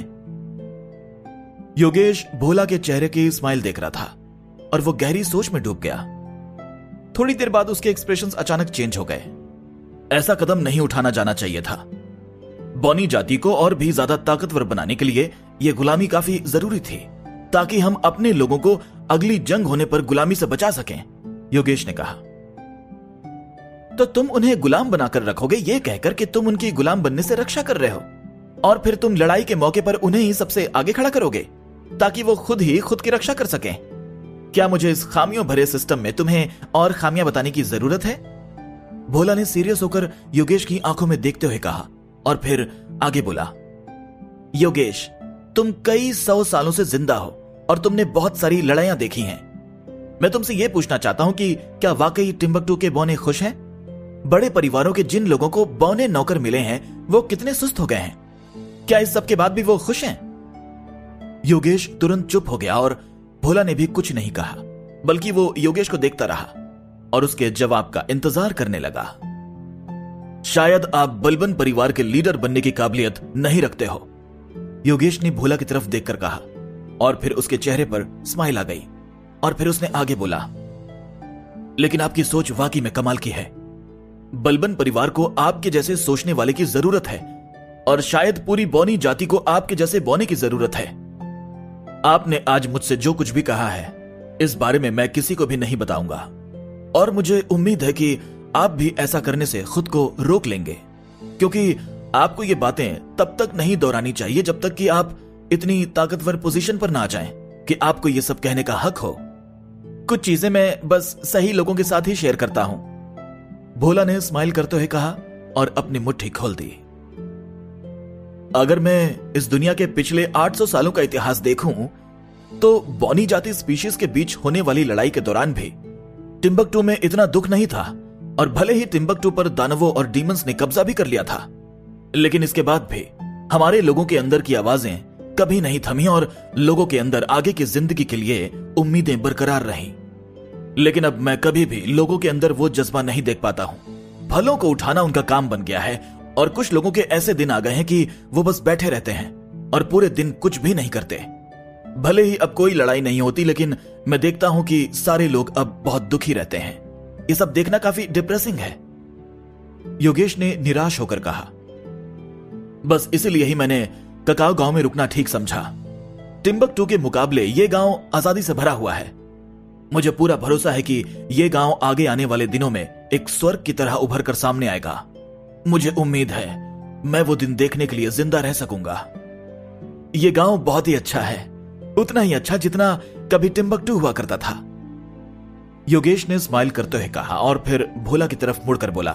Speaker 1: योगेश भोला के चेहरे की स्माइल देख रहा था और वो गहरी सोच में डूब गया। थोड़ी देर बाद उसके एक्सप्रेशंस अचानक चेंज हो गए। ऐसा कदम नहीं उठाना जाना चाहिए था। बौनी जाति को और भी ज्यादा ताकतवर बनाने के लिए यह गुलामी काफी जरूरी थी, ताकि हम अपने लोगों को अगली जंग होने पर गुलामी से बचा सकें, योगेश ने कहा। तो तुम उन्हें गुलाम बनाकर रखोगे ये कहकर कि तुम उनकी गुलाम बनने से रक्षा कर रहे हो, और फिर तुम लड़ाई के मौके पर उन्हें ही सबसे आगे खड़ा करोगे ताकि वो खुद ही खुद की रक्षा कर सकें। क्या मुझे इस खामियों भरे सिस्टम में तुम्हें और खामियां बताने की जरूरत है? भोला ने सीरियस होकर योगेश की आंखों में देखते हुए कहा और फिर आगे बोला, योगेश, तुम कई 100 सालों से जिंदा हो और तुमने बहुत सारी लड़ाइयां देखी हैं। मैं तुमसे यह पूछना चाहता हूं कि क्या वाकई टिम्बकटू के बौने खुश हैं? बड़े परिवारों के जिन लोगों को बौने नौकर मिले हैं वो कितने सुस्त हो गए हैं? क्या इस सब के बाद भी वो खुश हैं? योगेश तुरंत चुप हो गया और भोला ने भी कुछ नहीं कहा, बल्कि वो योगेश को देखता रहा और उसके जवाब का इंतजार करने लगा। शायद आप बलबन परिवार के लीडर बनने की काबिलियत नहीं रखते हो, योगेश ने भोला की तरफ देखकर कहा और फिर उसके चेहरे पर स्माइल आ गई और फिर उसने आगे बोला, लेकिन आपकी सोच वाकई में कमाल की है। बलबन परिवार को आपके जैसे सोचने वाले की जरूरत है और शायद पूरी बौनी जाति को आपके जैसे बौने की जरूरत है। आपने आज मुझसे जो कुछ भी कहा है इस बारे में मैं किसी को भी नहीं बताऊंगा और मुझे उम्मीद है कि आप भी ऐसा करने से खुद को रोक लेंगे, क्योंकि आपको ये बातें तब तक नहीं दोहरानी चाहिए जब तक कि आप इतनी ताकतवर पोजीशन पर ना आ जाएं कि आपको ये सब कहने का हक हो। कुछ चीजें मैं बस सही लोगों के साथ ही शेयर करता हूं, भोला ने स्माइल करते हुए कहा और अपनी मुट्ठी खोल दी। अगर मैं इस दुनिया के पिछले 800 सालों का इतिहास देखूं तो बौनी जाति स्पीशीज के बीच होने वाली लड़ाई के दौरान भी टिम्बकटू में इतना दुख नहीं था, और भले ही टिम्बकटू पर दानवों और डीमंस ने कब्जा भी कर लिया था, लेकिन इसके बाद भी हमारे लोगों के अंदर की आवाजें कभी नहीं थमी और लोगों के अंदर आगे की जिंदगी के लिए उम्मीदें बरकरार रहीं। लेकिन अब मैं कभी भी लोगों के अंदर वो जज्बा नहीं देख पाता हूं। फलों को उठाना उनका काम बन गया है और कुछ लोगों के ऐसे दिन आ गए हैं कि वो बस बैठे रहते हैं और पूरे दिन कुछ भी नहीं करते। भले ही अब कोई लड़ाई नहीं होती, लेकिन मैं देखता हूं कि सारे लोग अब बहुत दुखी रहते हैं। ये सब देखना काफी डिप्रेसिंग है, योगेश ने निराश होकर कहा। बस इसीलिए ही मैंने ककाओ गांव में रुकना ठीक समझा। टिम्बकटू के मुकाबले ये गांव आजादी से भरा हुआ है। मुझे पूरा भरोसा है कि ये गांव आगे आने वाले दिनों में एक स्वर्ग की तरह उभर कर सामने आएगा। मुझे उम्मीद है मैं वो दिन देखने के लिए जिंदा रह सकूंगा। ये गांव बहुत ही अच्छा है, उतना ही अच्छा जितना कभी टिम्बकटू हुआ करता था, योगेश ने स्माइल करते हुए कहा और फिर भोला की तरफ मुड़कर बोला,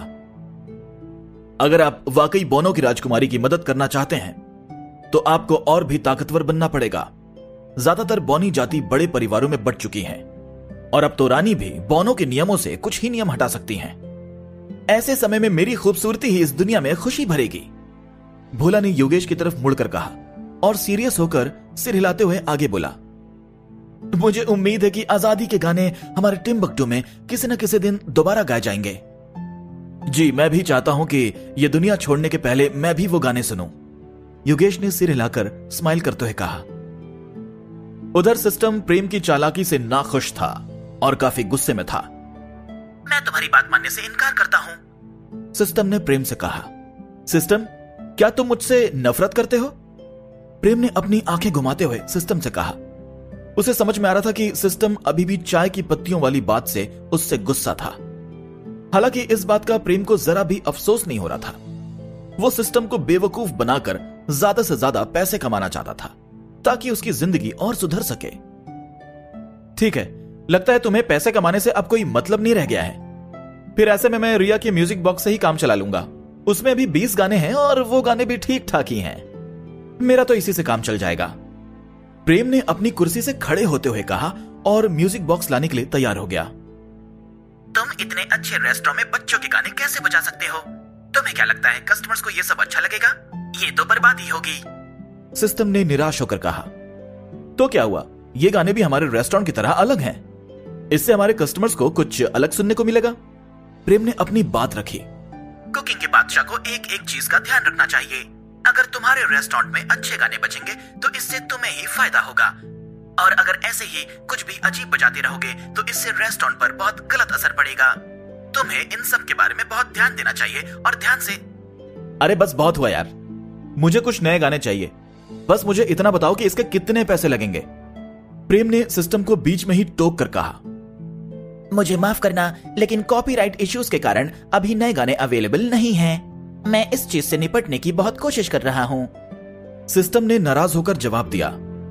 Speaker 1: अगर आप वाकई बौनों की राजकुमारी की मदद करना चाहते हैं तो आपको और भी ताकतवर बनना पड़ेगा। ज्यादातर बौनी जाति बड़े परिवारों में बंट चुकी है और अब तो रानी भी बौनों के नियमों से कुछ ही नियम हटा सकती हैं। ऐसे समय में मेरी खूबसूरती ही इस दुनिया में खुशी भरेगी, भोला ने योगेश की तरफ मुड़कर कहा और सीरियस होकर सिर हिलाते हुए आगे बोला, मुझे उम्मीद है कि आजादी के गाने हमारे टिम्बकटू में किसी न किसी दिन दोबारा गाए जाएंगे। जी, मैं भी चाहता हूं कि यह दुनिया छोड़ने के पहले मैं भी वो गाने सुनूं, योगेश ने सिर हिलाकर स्माइल करते हुए कहा। उधर सिस्टम प्रेम की चालाकी से नाखुश था और काफी गुस्से में था।
Speaker 2: मैं तुम्हारी बात मानने से इनकार करता हूं,
Speaker 1: सिस्टम ने प्रेम से कहा। सिस्टम, क्या तुम मुझसे नफरत करते हो? प्रेम ने अपनी आंखें घुमाते हुए सिस्टम से कहा। उसे समझ में आ रहा था कि सिस्टम अभी भी चाय की पत्तियों वाली बात से उससे गुस्सा था। हालांकि इस बात का प्रेम को जरा भी अफसोस नहीं हो रहा था। वो सिस्टम को बेवकूफ बनाकर ज्यादा से ज्यादा पैसे कमाना चाहता था ताकि उसकी जिंदगी और सुधर सके। ठीक है, लगता है तुम्हें पैसे कमाने से अब कोई मतलब नहीं रह गया है। फिर ऐसे में मैं रिया के म्यूजिक बॉक्स से ही काम चला लूंगा। उसमें अभी 20 गाने हैं और वो गाने भी ठीक ठाक ही हैं। मेरा तो इसी से काम चल जाएगा। प्रेम ने अपनी कुर्सी से खड़े होते हुए कहा और म्यूजिक बॉक्स लाने के लिए तैयार हो गया।
Speaker 2: तुम इतने अच्छे रेस्टोरेंट में बच्चों के गाने कैसे बजा सकते हो? तुम्हें क्या लगता है कस्टमर्स को ये सब अच्छा लगेगा? ये तो बर्बादी होगी।
Speaker 1: सिस्टम ने निराश होकर कहा। तो क्या हुआ, ये गाने भी हमारे रेस्टोरेंट की तरह अलग हैं। इससे हमारे कस्टमर्स को कुछ अलग सुनने को मिलेगा। प्रेम ने अपनी बात रखी।
Speaker 2: कुकिंग के बादशाह को एक एक चीज का ध्यान रखना चाहिए। अगर तुम्हारे रेस्टोरेंट में अच्छे गाने बजेंगे तो इससे तुम्हें ही फायदा होगा, और अगर ऐसे ही कुछ भी अजीब बजाते रहोगे तो इससे रेस्टोरेंट पर बहुत गलत असर पड़ेगा। तुम्हें इन सब के बारे में बहुत ध्यान देना चाहिए और ध्यान से।
Speaker 1: अरे बस बहुत हुआ यार, मुझे कुछ नए गाने चाहिए। बस मुझे इतना बताओ कि इसके कितने पैसे लगेंगे। प्रेम ने सिस्टम को बीच में ही टोक कर कहा।
Speaker 2: मुझे माफ करना, लेकिन कॉपीराइट इश्यूज के कारण अभी नए गाने अवेलेबल नहीं हैं। मैं इस चीज से निपटने की बहुत कोशिश कर रहा हूं।
Speaker 1: सिस्टम ने नाराज होकर जवाब दिया।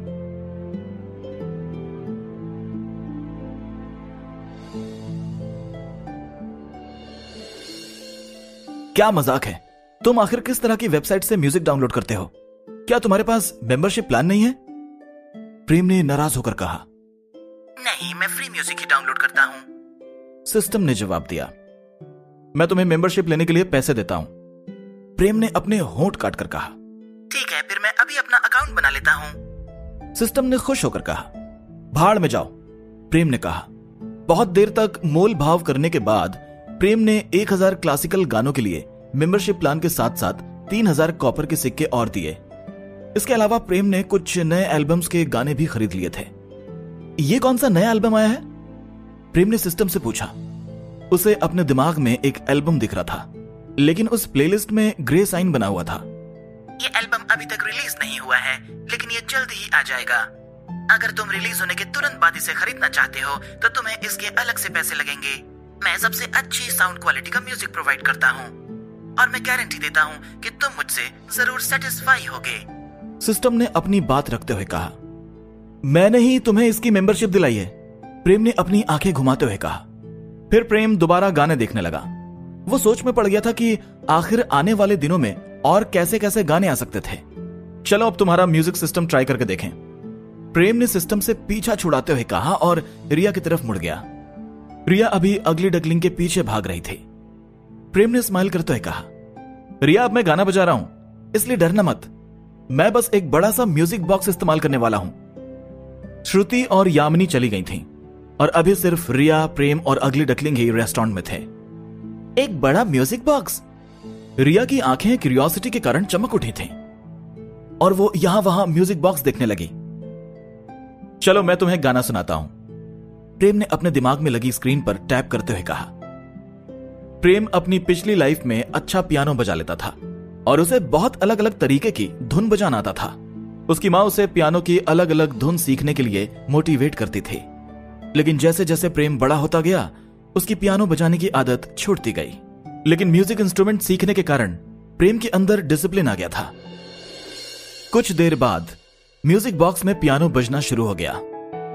Speaker 1: क्या मजाक है? तुम आखिर किस तरह की वेबसाइट से म्यूजिक डाउनलोड करते हो? क्या तुम्हारे पास मेंबरशिप प्लान नहीं है? प्रेम ने नाराज होकर कहा।
Speaker 2: नहीं, मैं फ्री म्यूजिक ही डाउनलोड करता हूं।
Speaker 1: सिस्टम ने जवाब दिया। मैं तुम्हें मेंबरशिप लेने के लिए पैसे देता हूं। प्रेम ने अपने होंठ काटकर कहा।
Speaker 2: ठीक है, फिर मैं अभी अपना अकाउंट बना लेता हूं।
Speaker 1: सिस्टम ने खुश होकर कहा। भाड़ में जाओ, प्रेम ने कहा। बहुत देर तक मोल भाव करने के बाद प्रेम ने 1000 क्लासिकल गानों के लिए मेंबरशिप प्लान के साथ साथ 3000 कॉपर के सिक्के और दिए। इसके अलावा प्रेम ने कुछ नए एल्बम्स के गाने भी खरीद लिए थे। ये कौन सा नया एल्बम आया है? प्रेम ने सिस्टम से पूछा। उसे अपने दिमाग में एक एल्बम दिख रहा था, लेकिन उस प्लेलिस्ट में ग्रे साइन बना हुआ था।
Speaker 2: ये एल्बम अभी तक रिलीज नहीं हुआ है, लेकिन ये जल्द ही आ जाएगा। अगर तुम रिलीज होने के तुरंत बाद इसे खरीदना चाहते हो तो तुम्हें इसके अलग से पैसे लगेंगे। मैं सबसे अच्छी साउंड क्वालिटी का म्यूजिक प्रोवाइड करता हूँ और मैं गारंटी देता हूँ कि तुम मुझसे जरूर सेटिस्फाई होगे।
Speaker 1: सिस्टम ने अपनी बात रखते हुए कहा। मैंने ही तुम्हें इसकी मेंबरशिप दिलाई है, प्रेम ने अपनी आंखें घुमाते हुए कहा। फिर प्रेम दोबारा गाने देखने लगा। वो सोच में पड़ गया था कि आखिर आने वाले दिनों में और कैसे कैसे गाने आ सकते थे। चलो अब तुम्हारा म्यूजिक सिस्टम ट्राई करके देखें। प्रेम ने सिस्टम से पीछा छुड़ाते हुए कहा और रिया की तरफ मुड़ गया। रिया अभी अगली डकलिंग के पीछे भाग रही थी। प्रेम ने स्माइल करते हुए कहा, रिया अब मैं गाना बजा रहा हूं, इसलिए डरना मत। मैं बस एक बड़ा सा म्यूजिक बॉक्स इस्तेमाल करने वाला हूं। श्रुति और यामिनी चली गई थीं और अभी सिर्फ रिया, प्रेम और अगली डकलिंग ही रेस्टोरेंट में थे। एक बड़ा म्यूजिक बॉक्स? रिया की आंखें क्यूरियोसिटी के कारण चमक उठी थीं और वो यहां वहां म्यूजिक बॉक्स देखने लगी। चलो मैं तुम्हें गाना सुनाता हूं, प्रेम ने अपने दिमाग में लगी स्क्रीन पर टैप करते हुए कहा। प्रेम अपनी पिछली लाइफ में अच्छा पियानो बजा लेता था और उसे बहुत अलग अलग तरीके की धुन बजाना आता था। उसकी मां उसे पियानो की अलग अलग धुन सीखने के लिए मोटिवेट करती थी, लेकिन जैसे जैसे प्रेम बड़ा होता गया उसकी पियानो बजाने की आदत छूटती गई। लेकिन म्यूजिक इंस्ट्रूमेंट सीखने के कारण प्रेम के अंदर डिसिप्लिन आ गया था। कुछ देर बाद म्यूजिक बॉक्स में पियानो बजना शुरू हो गया।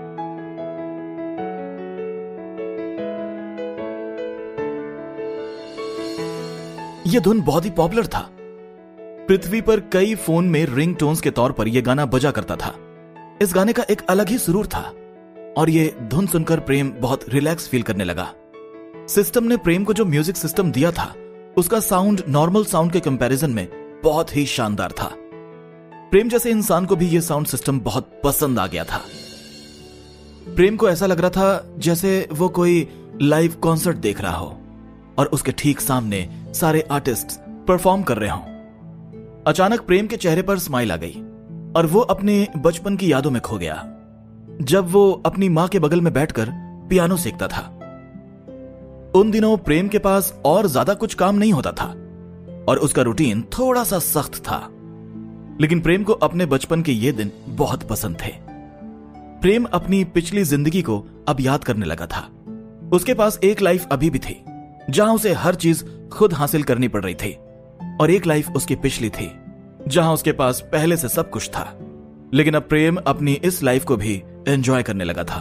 Speaker 1: यह धुन बहुत ही पॉपुलर था। पृथ्वी पर कई फोन में रिंगटोन्स के तौर पर यह गाना बजा करता था। इस गाने का एक अलग ही सुरूर था और यह धुन सुनकर प्रेम बहुत रिलैक्स फील करने लगा। सिस्टम ने प्रेम को जो म्यूजिक सिस्टम दिया था उसका साउंड नॉर्मल साउंड के कंपैरिजन में बहुत ही शानदार था। प्रेम जैसे इंसान को भी यह साउंड सिस्टम बहुत पसंद आ गया था। प्रेम को ऐसा लग रहा था जैसे वो कोई लाइव कॉन्सर्ट देख रहा हो और उसके ठीक सामने सारे आर्टिस्ट परफॉर्म कर रहे हों। अचानक प्रेम के चेहरे पर स्माइल आ गई और वो अपने बचपन की यादों में खो गया, जब वो अपनी मां के बगल में बैठकर पियानो सीखता था। उन दिनों प्रेम के पास और ज्यादा कुछ काम नहीं होता था और उसका रूटीन थोड़ा सा सख्त था, लेकिन प्रेम को अपने बचपन के ये दिन बहुत पसंद थे। प्रेम अपनी पिछली जिंदगी को अब याद करने लगा था। उसके पास एक लाइफ अभी भी थी जहां उसे हर चीज खुद हासिल करनी पड़ रही थी और एक लाइफ उसकी पिछली थी जहां उसके पास पहले से सब कुछ था। लेकिन अब प्रेम अपनी इस लाइफ को भी एंजॉय करने लगा था।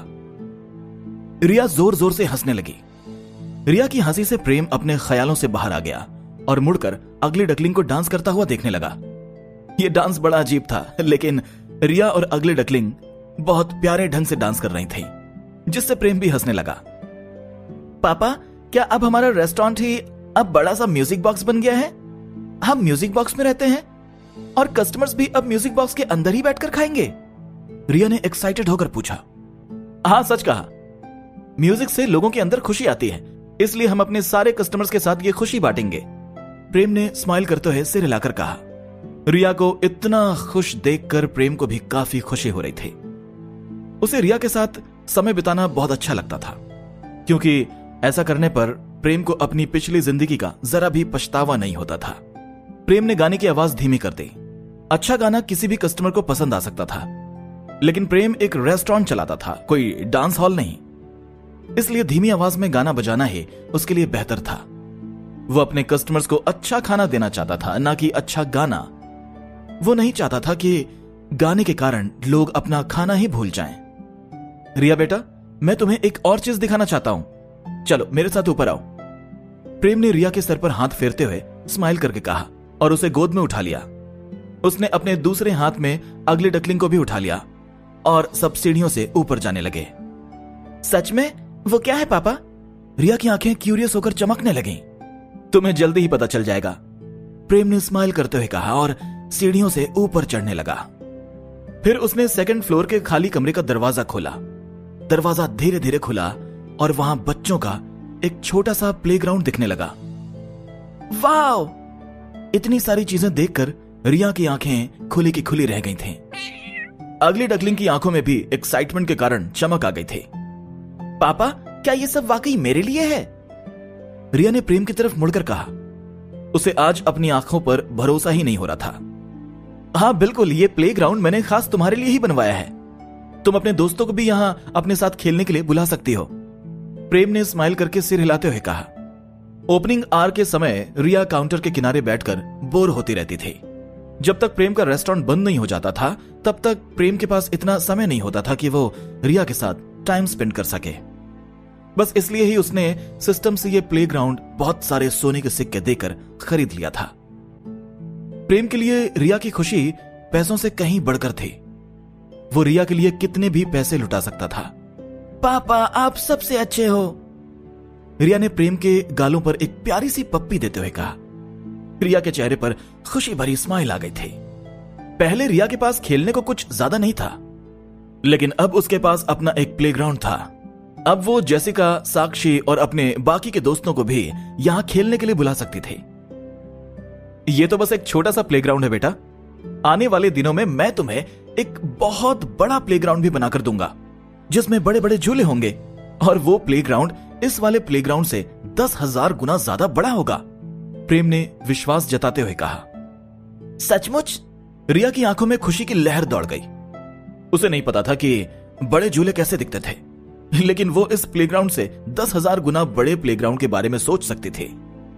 Speaker 1: रिया जोर जोर से हंसने लगी। रिया की हंसी से प्रेम अपने ख्यालों से बाहर आ गया और मुड़कर अगली डकलिंग को डांस करता हुआ देखने लगा। यह डांस बड़ा अजीब था, लेकिन रिया और अगली डकलिंग बहुत प्यारे ढंग से डांस कर रही थी, जिससे प्रेम भी हंसने लगा। पापा, क्या अब हमारा रेस्टोरेंट ही अब बड़ा सा म्यूजिक बॉक्स बन गया है? हम म्यूजिक बॉक्स में रहते हैं और कस्टमर्स भी अब म्यूजिक बॉक्स के अंदर ही बैठकर खाएंगे? रिया ने एक्साइटेड होकर पूछा। हाँ, सच कहा। म्यूजिक से लोगों के अंदर खुशी आती है, इसलिए हम अपने सारे कस्टमर्स के साथ ये खुशी बांटेंगे। प्रेम ने स्माइल करते हुए सिर हिलाकर कहा। रिया को इतना खुश देखकर प्रेम को भी काफी खुशी हो रही थी। उसे रिया के साथ समय बिताना बहुत अच्छा लगता था, क्योंकि ऐसा करने पर प्रेम को अपनी पिछली जिंदगी का जरा भी पछतावा नहीं होता था। प्रेम ने गाने की आवाज धीमी कर दी। अच्छा गाना किसी भी कस्टमर को पसंद आ सकता था, लेकिन प्रेम एक रेस्टोरेंट चलाता था, कोई डांस हॉल नहीं। इसलिए धीमी आवाज में गाना बजाना ही उसके लिए बेहतर था। वो अपने कस्टमर्स को अच्छा खाना देना चाहता था, ना कि अच्छा गाना। वो नहीं चाहता था कि गाने के कारण लोग अपना खाना ही भूल जाएं। रिया बेटा, मैं तुम्हें एक और चीज दिखाना चाहता हूं, चलो मेरे साथ ऊपर आओ। प्रेम ने रिया के सर पर हाथ फेरते हुए स्माइल करके कहा और उसे गोद में उठा लिया। उसने अपने दूसरे हाथ में अगली डकलिंग को भी उठा लिया और सब सीढ़ियों से ऊपर जाने लगे। सच में? वो क्या है पापा? रिया की आंखें क्यूरियस होकर चमकने लगीं। तुम्हें जल्दी ही पता चल जाएगा, प्रेम ने स्माइल करते हुए कहा और सीढ़ियों से ऊपर चढ़ने लगा। फिर उसने सेकंड फ्लोर के खाली कमरे का दरवाजा खोला। दरवाजा धीरे धीरे खुला और वहां बच्चों का एक छोटा सा प्लेग्राउंड दिखने लगा। वाव! इतनी सारी चीजें देखकर रिया की आंखें खुली की खुली रह गई थीं। अगली डकलिंग की आंखों में भी एक्साइटमेंट के कारण चमक आ गई थी। पापा, क्या ये सब वाकई मेरे लिए है? रिया ने प्रेम की तरफ मुड़कर कहा। उसे आज अपनी आंखों पर भरोसा ही नहीं हो रहा था। हाँ बिल्कुल, ये प्लेग्राउंड मैंने खास तुम्हारे लिए ही बनवाया है। तुम अपने दोस्तों को भी यहां अपने साथ खेलने के लिए बुला सकती हो। प्रेम ने स्माइल करके सिर हिलाते हुए कहा। ओपनिंग आवर के समय रिया काउंटर के किनारे बैठकर बोर होती रहती थी। जब तक प्रेम का रेस्टोरेंट बंद नहीं हो जाता था, तब तक प्रेम के पास इतना समय नहीं होता था कि वो रिया के साथ टाइम स्पेंड कर सके। बस इसलिए ही उसने सिस्टम से ये प्लेग्राउंड बहुत सारे सोने के सिक्के देकर खरीद लिया था। प्रेम के लिए रिया की खुशी पैसों से कहीं बढ़कर थी। वो रिया के लिए कितने भी पैसे लुटा सकता था। पापा, आप सबसे अच्छे हो। रिया ने प्रेम के गालों पर एक प्यारी सी पप्पी देते हुए कहा। रिया के चेहरे पर खुशी भरी स्माइल आ गई थी। पहले रिया के पास खेलने को कुछ ज्यादा नहीं था, लेकिन अब उसके पास अपना एक प्लेग्राउंड था। अब वो जेसिका, साक्षी और अपने बाकी के दोस्तों को भी यहां खेलने के लिए बुला सकती थी। ये तो बस एक छोटा सा प्लेग्राउंड है बेटा। आने वाले दिनों में मैं तुम्हें एक बहुत बड़ा प्लेग्राउंड भी बनाकर दूंगा, जिसमें बड़े बड़े झूले होंगे, और वो प्लेग्राउंड इस वाले प्लेग्राउंड से 10,000 गुना ज्यादा बड़ा होगा। प्रेम ने विश्वास जताते हुए कहा। सचमुच? रिया की आंखों में खुशी की लहर दौड़ गई। उसे नहीं पता था कि बड़े झूले कैसे दिखते थे, लेकिन वो इस प्लेग्राउंड से 10,000 गुना बड़े प्लेग्राउंड के बारे में सोच सकती थी।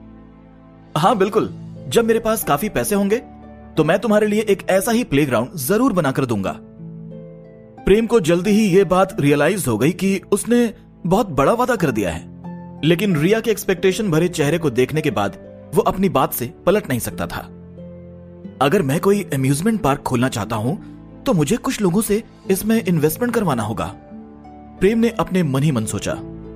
Speaker 1: हाँ बिल्कुल, जब मेरे पास काफी पैसे होंगे तो मैं तुम्हारे लिए एक ऐसा ही प्लेग्राउंड जरूर बनाकर दूंगा। प्रेम को जल्दी ही यह बात रियलाइज हो गई कि उसने बहुत बड़ा वादा कर दिया है, लेकिन रिया के एक्सपेक्टेशन भरे चेहरे को देखने के बाद वो अपनी बात से पलट नहीं सकता था। अगर मैं कोई अम्यूजमेंट पार्क खोलना चाहता हूं तो मुझे कुछ लोगों से इसमें इन्वेस्टमेंट करवाना होगा। प्रेम ने अपने मन ही मन सोचा।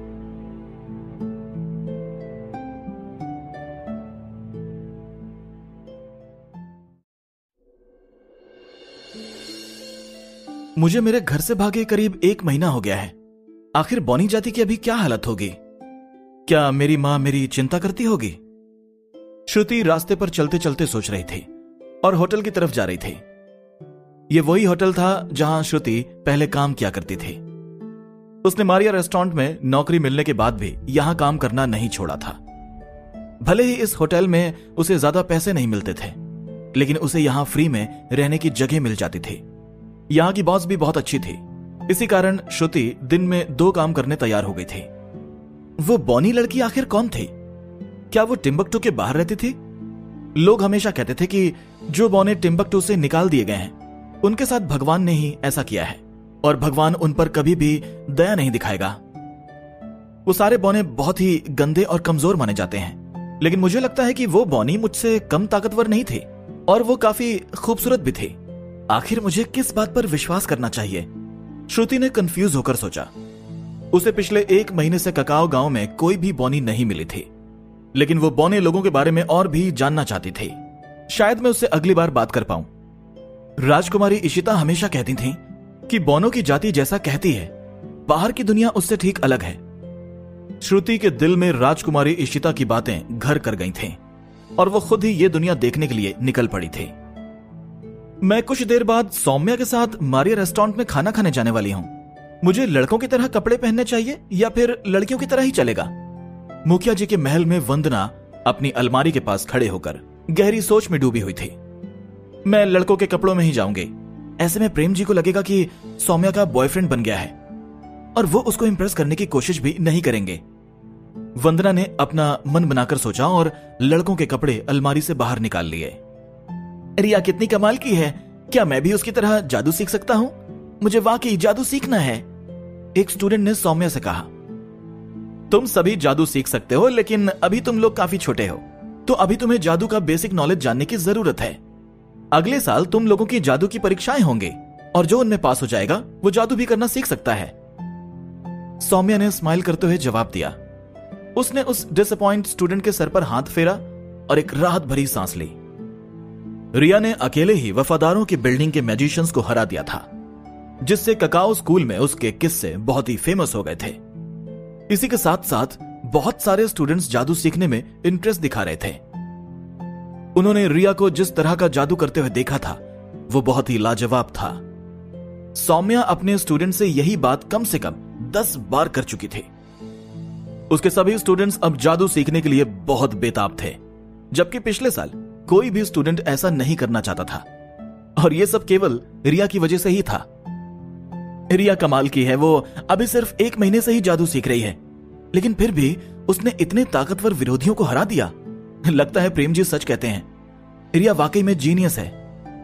Speaker 1: मुझे मेरे घर से भागे करीब 1 महीना हो गया है। आखिर बॉनी जाति की अभी क्या हालत होगी? क्या मेरी मां मेरी चिंता करती होगी? श्रुति रास्ते पर चलते चलते सोच रही थी और होटल की तरफ जा रही थी। यह वही होटल था जहां श्रुति पहले काम किया करती थी। उसने मारिया रेस्टोरेंट में नौकरी मिलने के बाद भी यहां काम करना नहीं छोड़ा था। भले ही इस होटल में उसे ज्यादा पैसे नहीं मिलते थे, लेकिन उसे यहां फ्री में रहने की जगह मिल जाती थी। यहां की बॉस भी बहुत अच्छी थी। इसी कारण श्रुति दिन में 2 काम करने तैयार हो गई थी। वो बॉनी लड़की आखिर कौन थी? क्या वो टिम्बकटू के बाहर रहती थी? लोग हमेशा कहते थे कि जो बौने टिम्बकटू से निकाल दिए गए हैं उनके साथ भगवान ने ही ऐसा किया है और भगवान उन पर कभी भी दया नहीं दिखाएगा। वो सारे बौने बहुत ही गंदे और कमजोर माने जाते हैं, लेकिन मुझे लगता है कि वो बौनी मुझसे कम ताकतवर नहीं थे और वो काफी खूबसूरत भी थे। आखिर मुझे किस बात पर विश्वास करना चाहिए? श्रुति ने कंफ्यूज होकर सोचा। उसे पिछले 1 महीने से ककाओ गांव में कोई भी बौनी नहीं मिली थी, लेकिन वो बौने लोगों के बारे में और भी जानना चाहती थी। शायद मैं उससे अगली बार बात कर पाऊं। राजकुमारी इशिता हमेशा कहती थी कि बौनों की जाति जैसा कहती है, बाहर की दुनिया उससे ठीक अलग है। श्रुति के दिल में राजकुमारी इशिता की बातें घर कर गई थीं और वो खुद ही ये दुनिया देखने के लिए निकल पड़ी थी। मैं कुछ देर बाद सौम्या के साथ मारिया रेस्टोरेंट में खाना खाने जाने वाली हूं। मुझे लड़कों की तरह कपड़े पहनने चाहिए या फिर लड़कियों की तरह ही चलेगा? मुखिया जी के महल में वंदना अपनी अलमारी के पास खड़े होकर गहरी सोच में डूबी हुई थी। मैं लड़कों के कपड़ों में ही जाऊंगी। ऐसे में प्रेम जी को लगेगा कि सौम्या का बॉयफ्रेंड बन गया है और वो उसको इंप्रेस करने की कोशिश भी नहीं करेंगे। वंदना ने अपना मन बनाकर सोचा और लड़कों के कपड़े अलमारी से बाहर निकाल लिए। रिया कितनी कमाल की है, क्या मैं भी उसकी तरह जादू सीख सकता हूं? मुझे वाकई जादू सीखना है, एक स्टूडेंट ने सौम्या से कहा। तुम सभी जादू सीख सकते हो, लेकिन अभी तुम लोग काफी छोटे हो, तो अभी तुम्हें जादू का बेसिक नॉलेज जानने की जरूरत है। अगले साल तुम लोगों की जादू की परीक्षाएं होंगे और जो उनमें पास हो जाएगा वो जादू भी करना सीख सकता है। सौम्या ने स्माइल करते हुए जवाब दिया। उसने उस डिसअपॉइंट स्टूडेंट के सर पर हाथ फेरा और एक राहत भरी सांस ली। रिया ने अकेले ही वफादारों की बिल्डिंग के मैजिशियंस को हरा दिया था, जिससे ककाओ स्कूल में उसके किस्से बहुत ही फेमस हो गए थे। इसी के साथ साथ बहुत सारे स्टूडेंट्स जादू सीखने में इंटरेस्ट दिखा रहे थे। उन्होंने रिया को जिस तरह का जादू करते हुए देखा था वो बहुत ही लाजवाब था। सौम्या अपने स्टूडेंट से यही बात कम से कम 10 बार कर चुकी थी। उसके सभी स्टूडेंट्स अब जादू सीखने के लिए बहुत बेताब थे, जबकि पिछले साल कोई भी स्टूडेंट ऐसा नहीं करना चाहता था और यह सब केवल रिया की वजह से ही था। रिया कमाल की है, वो अभी सिर्फ 1 महीने से ही जादू सीख रही है, लेकिन फिर भी उसने इतने ताकतवर विरोधियों को हरा दिया। लगता है प्रेम जी सच कहते हैं, रिया वाकई में जीनियस है।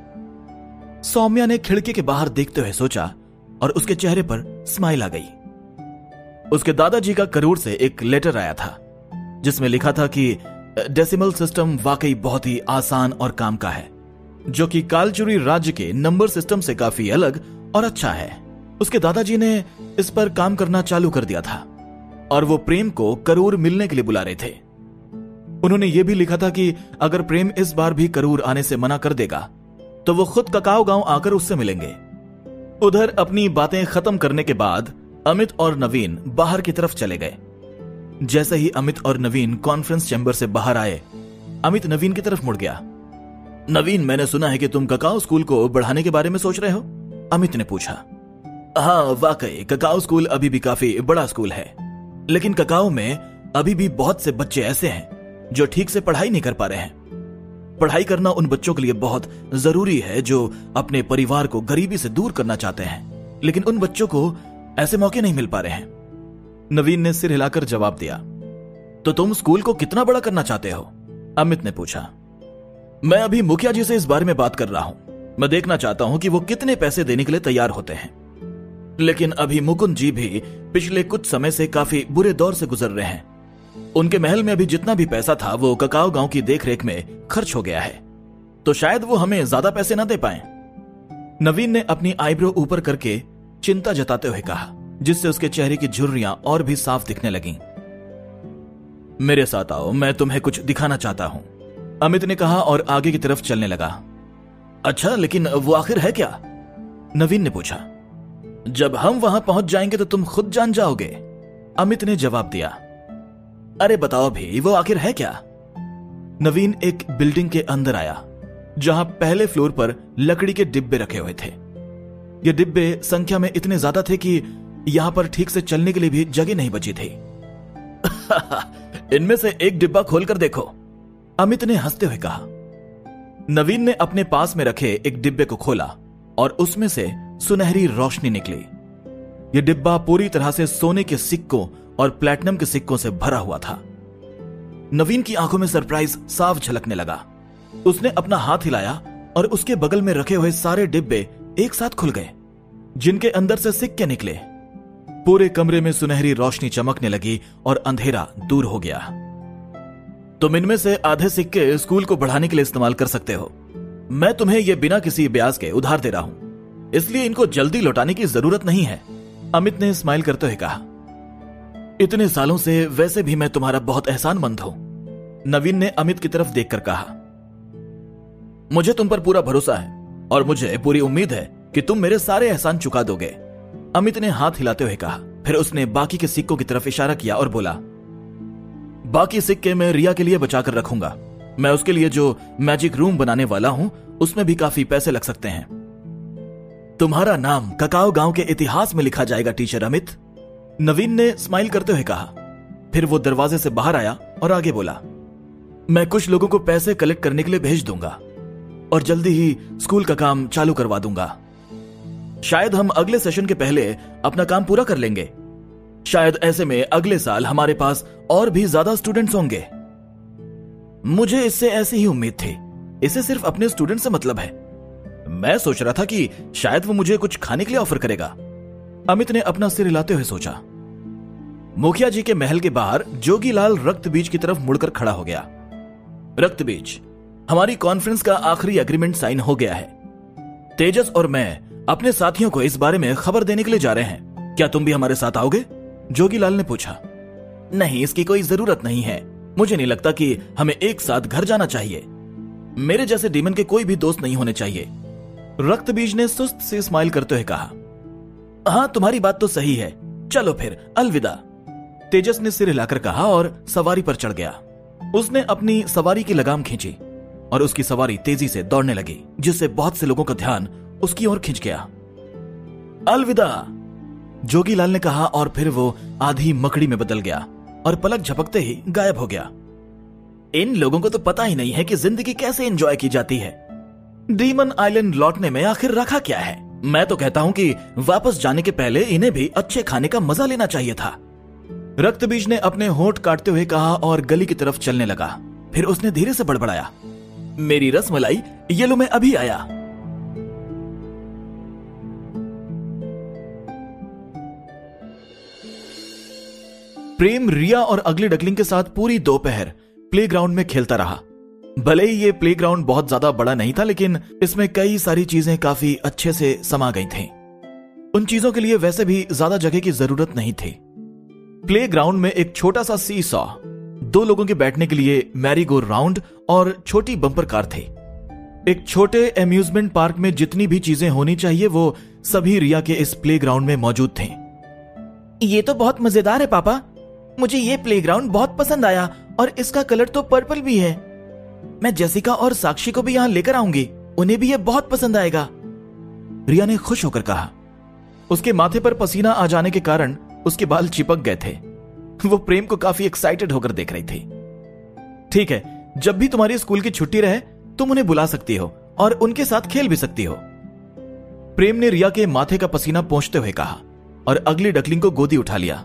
Speaker 1: सौम्या ने खिड़की के बाहर देखते हुए सोचा और उसके चेहरे पर स्माइल आ गई। उसके दादाजी का करूर से एक लेटर आया था जिसमें लिखा था कि डेसिमल सिस्टम वाकई बहुत ही आसान और काम का है, जो कि कालचुरी राज्य के नंबर सिस्टम से काफी अलग और अच्छा है। उसके दादाजी ने इस पर काम करना चालू कर दिया था और वो प्रेम को करूर मिलने के लिए बुला रहे थे। उन्होंने ये भी लिखा था कि अगर प्रेम इस बार भी करूर आने से मना कर देगा तो वो खुद ककाओ गांव आकर उससे मिलेंगे। उधर अपनी बातें खत्म करने के बाद अमित और नवीन बाहर की तरफ चले गए। जैसे ही अमित और नवीन कॉन्फ्रेंस चैम्बर से बाहर आए, अमित नवीन की तरफ मुड़ गया। नवीन, मैंने सुना है कि तुम ककाओ स्कूल को बढ़ाने के बारे में सोच रहे हो? अमित ने पूछा। हाँ, वाकई ककाओ स्कूल अभी भी काफी बड़ा स्कूल है, लेकिन ककाओ में अभी भी बहुत से बच्चे ऐसे हैं जो ठीक से पढ़ाई नहीं कर पा रहे हैं। पढ़ाई करना उन बच्चों के लिए बहुत जरूरी है जो अपने परिवार को गरीबी से दूर करना चाहते हैं, लेकिन उन बच्चों को ऐसे मौके नहीं मिल पा रहे हैं। नवीन ने सिर हिलाकर जवाब दिया। तो तुम स्कूल को कितना बड़ा करना चाहते हो? अमित ने पूछा। मैं अभी मुखिया जी से इस बारे में बात कर रहा हूं। मैं देखना चाहता हूं कि वो कितने पैसे देने के लिए तैयार होते हैं, लेकिन अभी मुकुंद जी भी पिछले कुछ समय से काफी बुरे दौर से गुजर रहे हैं। उनके महल में अभी जितना भी पैसा था वो ककाओ गांव की देखरेख में खर्च हो गया है, तो शायद वो हमें ज्यादा पैसे ना दे पाए। नवीन ने अपनी आईब्रो ऊपर करके चिंता जताते हुए कहा, जिससे उसके चेहरे की झुर्रियां और भी साफ दिखने लगीं। मेरे साथ आओ, मैं तुम्हें कुछ दिखाना चाहता हूं, अमित ने कहा और आगे की तरफ चलने लगा। अच्छा, लेकिन वो आखिर है क्या? नवीन ने पूछा। जब हम वहां पहुंच जाएंगे तो तुम खुद जान जाओगे, अमित ने जवाब दिया। अरे बताओ भी, वो आखिर है क्या? नवीन एक बिल्डिंग के अंदर आया जहां पहले फ्लोर पर लकड़ी के डिब्बे रखे हुए थे। ये डिब्बे संख्या में इतने ज्यादा थे कि यहां पर ठीक से चलने के लिए भी जगह नहीं बची थी। इनमें से एक डिब्बा खोलकर देखो, अमित ने हंसते हुए कहा। नवीन ने अपने पास में रखे एक डिब्बे को खोला और उसमें से सुनहरी रोशनी निकली। यह डिब्बा पूरी तरह से सोने के सिक्कों और प्लैटिनम के सिक्कों से भरा हुआ था। नवीन की आंखों में सरप्राइज साफ झलकने लगा। उसने अपना हाथ हिलाया और उसके बगल में रखे हुए सारे डिब्बे एक साथ खुल गए, जिनके अंदर से सिक्के निकले। पूरे कमरे में सुनहरी रोशनी चमकने लगी और अंधेरा दूर हो गया। तुम इनमें से आधे सिक्के स्कूल को बढ़ाने के लिए इस्तेमाल कर सकते हो। मैं तुम्हें यह बिना किसी ब्याज के उधार दे रहा हूं, इसलिए इनको जल्दी लौटाने की जरूरत नहीं है, अमित ने स्माइल करते हुए कहा। इतने सालों से वैसे भी मैं तुम्हारा बहुत एहसानमंद हूं, नवीन ने अमित की तरफ देखकर कहा। मुझे तुम पर पूरा भरोसा है और मुझे पूरी उम्मीद है कि तुम मेरे सारे एहसान चुका दोगे, अमित ने हाथ हिलाते हुए कहा। फिर उसने बाकी के सिक्कों की तरफ इशारा किया और बोला, बाकी सिक्के मैं रिया के लिए बचाकर रखूंगा। मैं उसके लिए जो मैजिक रूम बनाने वाला हूं उसमें भी काफी पैसे लग सकते हैं। तुम्हारा नाम ककाओ गांव के इतिहास में लिखा जाएगा टीचर अमित, नवीन ने स्माइल करते हुए कहा। फिर वो दरवाजे से बाहर आया और आगे बोला, मैं कुछ लोगों को पैसे कलेक्ट करने के लिए भेज दूंगा और जल्दी ही स्कूल का काम चालू करवा दूंगा। शायद हम अगले सेशन के पहले अपना काम पूरा कर लेंगे। शायद ऐसे में अगले साल हमारे पास और भी ज्यादा स्टूडेंट्स होंगे। मुझे इससे ऐसी ही उम्मीद थी। इसे सिर्फ अपने स्टूडेंट से मतलब है। मैं सोच रहा था कि शायद वो मुझे कुछ खाने के लिए ऑफर करेगा, अमित ने अपना सिर हिलाते हुए सोचा। मुखिया जी के महल के बाहर जोगीलाल रक्त बीज की तरफ मुड़कर खड़ा हो गया। रक्त बीज, हमारी कॉन्फ्रेंस का आखिरी एग्रीमेंट साइन हो गया है। तेजस और मैं अपने साथियों को इस बारे में खबर देने के लिए जा रहे हैं। क्या तुम भी हमारे साथ आओगे? जोगीलाल ने पूछा। नहीं, इसकी कोई जरूरत नहीं है। मुझे नहीं लगता कि हमें एक साथ घर जाना चाहिए। मेरे जैसे डीमन के कोई भी दोस्त नहीं होने चाहिए, रक्तबीज ने सुस्त से स्माइल करते हुए कहा। हां, तुम्हारी बात तो सही है। चलो फिर, अलविदा, तेजस ने सिर हिलाकर कहा और सवारी पर चढ़ गया। उसने अपनी सवारी की लगाम खींची और उसकी सवारी तेजी से दौड़ने लगी, जिससे बहुत से लोगों का ध्यान उसकी ओर खिंच गया। अलविदा, जोगीलाल ने कहा और फिर वो आधी मकड़ी में बदल गया और पलक झपकते ही गायब हो गया। इन लोगों को तो पता ही नहीं है कि जिंदगी कैसे एंजॉय की जाती है। डीमन आइलैंड लौटने में आखिर रखा क्या है? मैं तो कहता हूं कि वापस जाने के पहले इन्हें भी अच्छे खाने का मजा लेना चाहिए था, रक्तबीज ने अपने होंठ काटते हुए कहा और गली की तरफ चलने लगा। फिर उसने धीरे से बड़बड़ाया, मेरी रसमलाई, ये लो मैं अभी आया। प्रेम रिया और अगली डकलिंग के साथ पूरी दोपहर प्लेग्राउंड में खेलता रहा। भले ही ये प्लेग्राउंड बहुत ज्यादा बड़ा नहीं था, लेकिन इसमें कई सारी चीजें काफी अच्छे से समा गई थीं। उन चीजों के लिए वैसे भी ज्यादा जगह की जरूरत नहीं थी। प्लेग्राउंड में एक छोटा सा सी सॉ, 2 लोगों के बैठने के लिए मैरी गो राउंड और छोटी बम्पर कार थी। एक छोटे एम्यूजमेंट पार्क में जितनी भी चीजें होनी चाहिए वो सभी रिया के इस प्लेग्राउंड में मौजूद थीं। ये तो बहुत मजेदार है पापा, मुझे ये प्लेग्राउंड बहुत पसंद आया और इसका कलर तो पर्पल भी है। मैं जेसिका और साक्षी को भी यहां लेकर आऊंगी, उन्हें भी ये बहुत पसंद आएगा, रिया ने खुश होकर कहा। उसके माथे पर पसीना आ जाने के कारण उसके बाल चिपक गए थे। वो प्रेम को काफी एक्साइटेड होकर देख रही थी। ठीक है, जब भी तुम्हारी स्कूल की छुट्टी रहे तुम उन्हें बुला सकती हो और उनके साथ खेल भी सकती हो, प्रेम ने रिया के माथे का पसीना पोंछते हुए कहा और अगली डकलिंग को गोदी उठा लिया।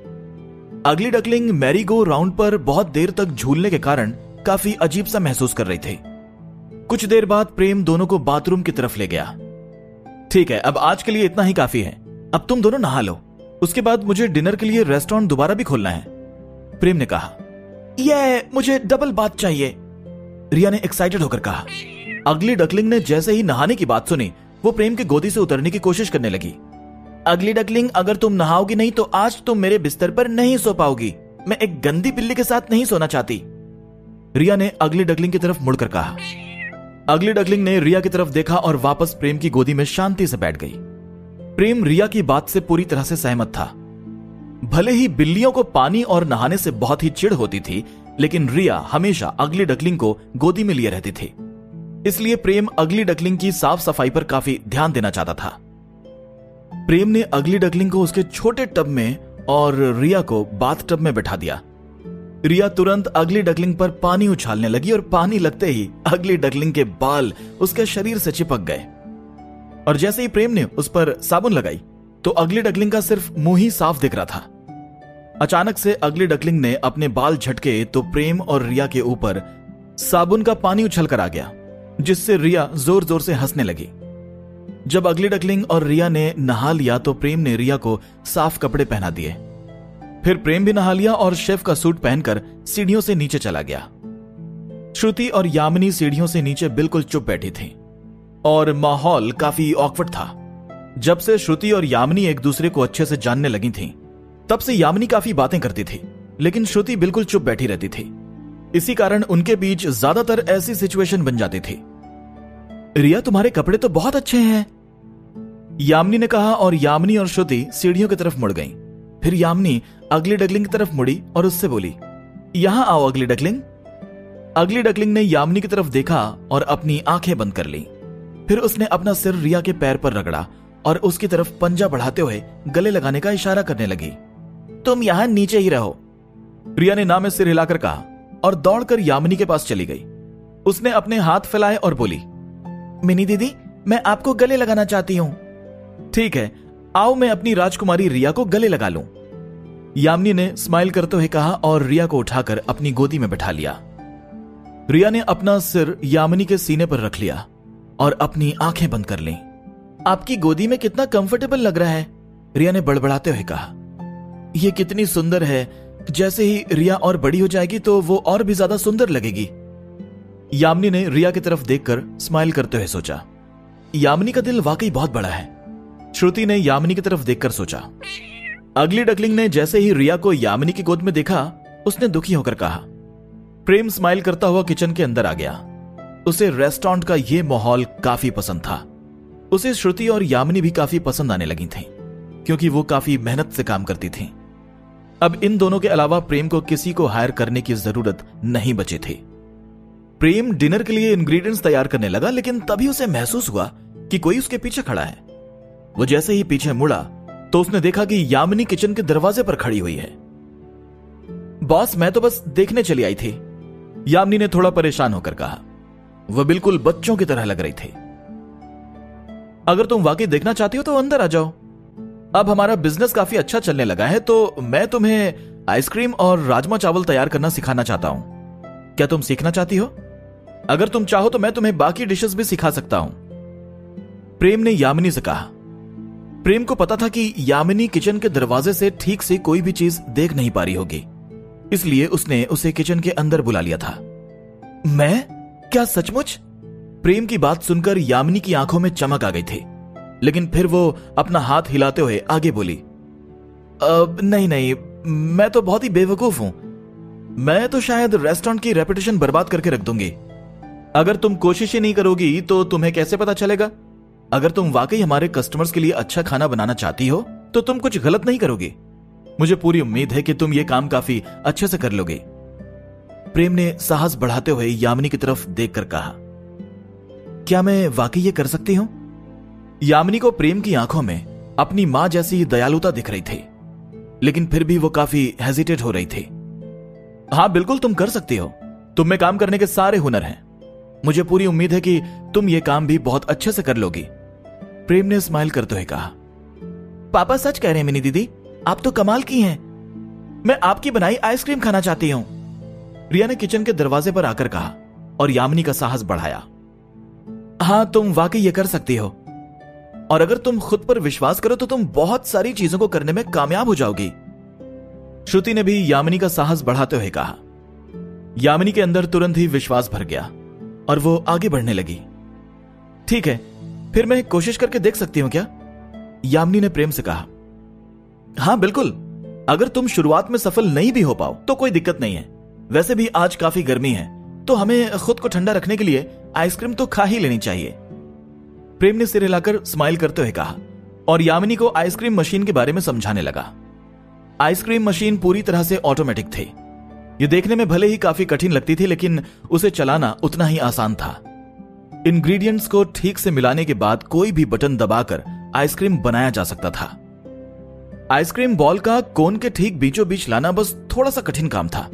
Speaker 1: अगली डकलिंग मैरी गो राउंड पर बहुत देर तक झूलने के कारण काफी अजीब सा महसूस कर रही थी। कुछ देर बाद प्रेम दोनों को बाथरूम की तरफ ले गया। ठीक है, अब आज के लिए इतना ही काफी है, अब तुम दोनों नहा लो, उसके बाद मुझे डिनर के लिए रेस्टोरेंट दोबारा भी खोलना है, प्रेम ने कहा। ये मुझे डबल बाथ चाहिए, रिया ने एक्साइटेड होकर कहा। अगली डकलिंग ने जैसे ही नहाने की बात सुनी वो प्रेम की गोदी से उतरने की कोशिश करने लगी। अगली डकलिंग, अगर तुम नहाओगी नहीं तो आज तुम मेरे बिस्तर पर नहीं सो पाओगी। मैं एक गंदी बिल्ली के साथ नहीं सोना चाहती, रिया ने अगली डकलिंग की तरफ मुड़कर कहा। अगली डकलिंग ने रिया की तरफ देखा और वापस प्रेम की गोदी में शांति से बैठ गई। प्रेम रिया की बात से पूरी तरह से सहमत था। भले ही बिल्लियों को पानी और नहाने से बहुत ही चिढ़ होती थी, लेकिन रिया हमेशा अगली डकलिंग को गोदी में लिए रहती थी। इसलिए प्रेम अगली डकलिंग की साफ सफाई पर काफी ध्यान देना चाहता था। प्रेम ने अगली डकलिंग को उसके छोटे टब में और रिया को बाथ टब में बैठा दिया। रिया तुरंत अगली डकलिंग पर पानी उछालने लगी और पानी लगते ही अगली डकलिंग के बाल उसके शरीर से चिपक गए। और जैसे ही प्रेम ने उस पर साबुन लगाई तो अगली डकलिंग का सिर्फ मुंह ही साफ दिख रहा था। अचानक से अगली डकलिंग ने अपने बाल झटके तो प्रेम और रिया के ऊपर साबुन का पानी उछल कर आ गया, जिससे रिया जोर जोर से हंसने लगी। जब अगली डकलिंग और रिया ने नहा लिया तो प्रेम ने रिया को साफ कपड़े पहना दिए। फिर प्रेम भी नहा लिया और शेफ का सूट पहनकर सीढ़ियों से नीचे चला गया। श्रुति और यामिनी सीढ़ियों से नीचे बिल्कुल चुप बैठी थी और माहौल काफी ऑकवर्ड था। जब से श्रुति और यामिनी एक दूसरे को अच्छे से जानने लगी थीं, तब से यामिनी काफी बातें करती थी, लेकिन श्रुति बिल्कुल चुप बैठी रहती थी। इसी कारण उनके बीच ज्यादातर ऐसी सिचुएशन बन जाती थी। रिया, तुम्हारे कपड़े तो बहुत अच्छे हैं, यामिनी ने कहा और यामिनी और श्रुति सीढ़ियों की तरफ मुड़ गईं। फिर यामिनी अगली डकलिंग की तरफ मुड़ी और उससे बोली, यहां आओ अगली डकलिंग। अगली डकलिंग ने यामिनी की तरफ देखा और अपनी आंखें बंद कर ली। फिर उसने अपना सिर रिया के पैर पर रगड़ा और उसकी तरफ पंजा बढ़ाते हुए गले लगाने का इशारा करने लगी। तुम यहां नीचे ही रहो, रिया ने ना में सिर हिलाकर कहा और दौड़कर यामिनी के पास चली गई। उसने अपने हाथ फैलाए और बोली, मिनी दीदी, मैं आपको गले लगाना चाहती हूं। ठीक है, आओ मैं अपनी राजकुमारी रिया को गले लगा लूं, यामिनी ने स्माइल करते हुए कहा और रिया को उठाकर अपनी गोदी में बैठा लिया। रिया ने अपना सिर यामिनी के सीने पर रख लिया और अपनी आंखें बंद कर लीं। आपकी गोदी में कितना कंफर्टेबल लग रहा है, रिया ने बड़बड़ाते हुए कहा। यह कितनी सुंदर है, जैसे ही रिया और बड़ी हो जाएगी तो वो और भी ज्यादा सुंदर लगेगी। यामिनी ने रिया की तरफ देखकर स्माइल करते हुए सोचा, यामिनी का दिल वाकई बहुत बड़ा है। श्रुति ने यामिनी की तरफ देखकर सोचा। अगली डकलिंग ने जैसे ही रिया को यामिनी की गोद में देखा, उसने दुखी होकर कहा। प्रेम स्माइल करता हुआ किचन के अंदर आ गया। उसे रेस्टोरेंट का यह माहौल काफी पसंद था। उसे श्रुति और यामिनी भी काफी पसंद आने लगी थीं, क्योंकि वो काफी मेहनत से काम करती थीं। अब इन दोनों के अलावा प्रेम को किसी को हायर करने की जरूरत नहीं बची थी। प्रेम डिनर के लिए इंग्रेडिएंट्स तैयार करने लगा, लेकिन तभी उसे महसूस हुआ कि कोई उसके पीछे खड़ा है। वो जैसे ही पीछे मुड़ा तो उसने देखा कि यामिनी किचन के दरवाजे पर खड़ी हुई है। बॉस, मैं तो बस देखने चली आई थी, यामिनी ने थोड़ा परेशान होकर कहा। वह बिल्कुल बच्चों की तरह लग रही थी। अगर तुम वाकई देखना चाहती हो तो अंदर आ जाओ। अब हमारा बिजनेस काफी अच्छा चलने लगा है, तो मैं तुम्हें आइसक्रीम और राजमा चावल तैयार करना सिखाना चाहता हूं। क्या तुम सीखना चाहती हो? अगर तुम चाहो तो मैं तुम्हें बाकी डिशेस भी सिखा सकता हूं, प्रेम ने यामिनी से कहा। प्रेम को पता था कि यामिनी किचन के दरवाजे से ठीक से कोई भी चीज देख नहीं पा रही होगी, इसलिए उसने उसे किचन के अंदर बुला लिया था। मैं? क्या सचमुच? प्रेम की बात सुनकर यामिनी की आंखों में चमक आ गई थी, लेकिन फिर वो अपना हाथ हिलाते हुए आगे बोली, नहीं, मैं तो बहुत ही बेवकूफ हूं। मैं तो शायद रेस्टोरेंट की रेपुटेशन बर्बाद करके रख दूंगी। अगर तुम कोशिश ही नहीं करोगी तो तुम्हें कैसे पता चलेगा? अगर तुम वाकई हमारे कस्टमर्स के लिए अच्छा खाना बनाना चाहती हो तो तुम कुछ गलत नहीं करोगी। मुझे पूरी उम्मीद है कि तुम ये काम काफी अच्छे से कर लोगे, प्रेम ने साहस बढ़ाते हुए यामिनी की तरफ देखकर कहा। क्या मैं वाकई ये कर सकती हूं? यामिनी को प्रेम की आंखों में अपनी मां जैसी दयालुता दिख रही थी, लेकिन फिर भी वो काफी हेजिटेट हो रही थी। हां, बिल्कुल तुम कर सकती हो। तुम में काम करने के सारे हुनर हैं। मुझे पूरी उम्मीद है कि तुम ये काम भी बहुत अच्छे से कर लोगी, प्रेम ने स्माइल करते हुए कहा। पापा सच कह रहे हैं मिनी दीदी, आप तो कमाल की हैं। मैं आपकी बनाई आइसक्रीम खाना चाहती हूं, रिया ने किचन के दरवाजे पर आकर कहा और यामिनी का साहस बढ़ाया। हां, तुम वाकई ये कर सकती हो, और अगर तुम खुद पर विश्वास करो तो तुम बहुत सारी चीजों को करने में कामयाब हो जाओगी, श्रुति ने भी यामिनी का साहस बढ़ाते हुए कहा। यामिनी के अंदर तुरंत ही विश्वास भर गया और वो आगे बढ़ने लगी। ठीक है, फिर मैं कोशिश करके देख सकती हूं क्या? यामिनी ने प्रेम से कहा। हां बिल्कुल, अगर तुम शुरुआत में सफल नहीं भी हो पाओ तो कोई दिक्कत नहीं है। वैसे भी आज काफी गर्मी है, तो हमें खुद को ठंडा रखने के लिए आइसक्रीम तो खा ही लेनी चाहिए, प्रेम ने सिर हिलाकर स्माइल करते हुए कहा और यामिनी को आइसक्रीम मशीन के बारे में समझाने लगा। आइसक्रीम मशीन पूरी तरह से ऑटोमेटिक थी। यह देखने में भले ही काफी कठिन लगती थी, लेकिन उसे चलाना उतना ही आसान था। इंग्रेडिएंट्स को ठीक से मिलाने के बाद कोई भी बटन दबाकर आइसक्रीम बनाया जा सकता था। आइसक्रीम बॉल का कोन के ठीक बीचों बीच लाना बस थोड़ा सा कठिन काम था।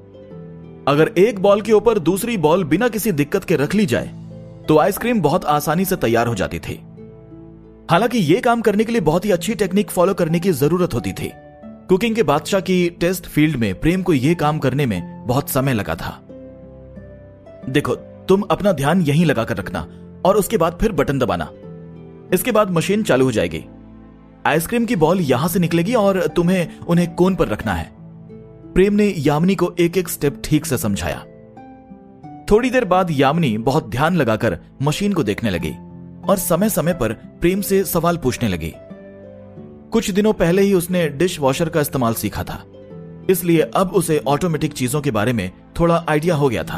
Speaker 1: अगर एक बॉल के ऊपर दूसरी बॉल बिना किसी दिक्कत के रख ली जाए तो आइसक्रीम बहुत आसानी से तैयार हो जाती थी। हालांकि यह काम करने के लिए बहुत ही अच्छी टेक्निक फॉलो करने की जरूरत होती थी। कुकिंग के बादशाह की टेस्ट फील्ड में प्रेम को यह काम करने में बहुत समय लगा था। देखो, तुम अपना ध्यान यहीं लगाकर रखना और उसके बाद फिर बटन दबाना। इसके बाद मशीन चालू हो जाएगी। आइसक्रीम की बॉल यहां से निकलेगी और तुम्हें उन्हें कोन पर रखना है। प्रेम ने यामिनी को एक एक स्टेप ठीक से समझाया। थोड़ी देर बाद यामिनी बहुत ध्यान लगाकर मशीन को देखने लगी और समय समय पर प्रेम से सवाल पूछने लगी। कुछ दिनों पहले ही उसने डिश वॉशर का इस्तेमाल सीखा था, इसलिए अब उसे ऑटोमेटिक चीजों के बारे में थोड़ा आइडिया हो गया था।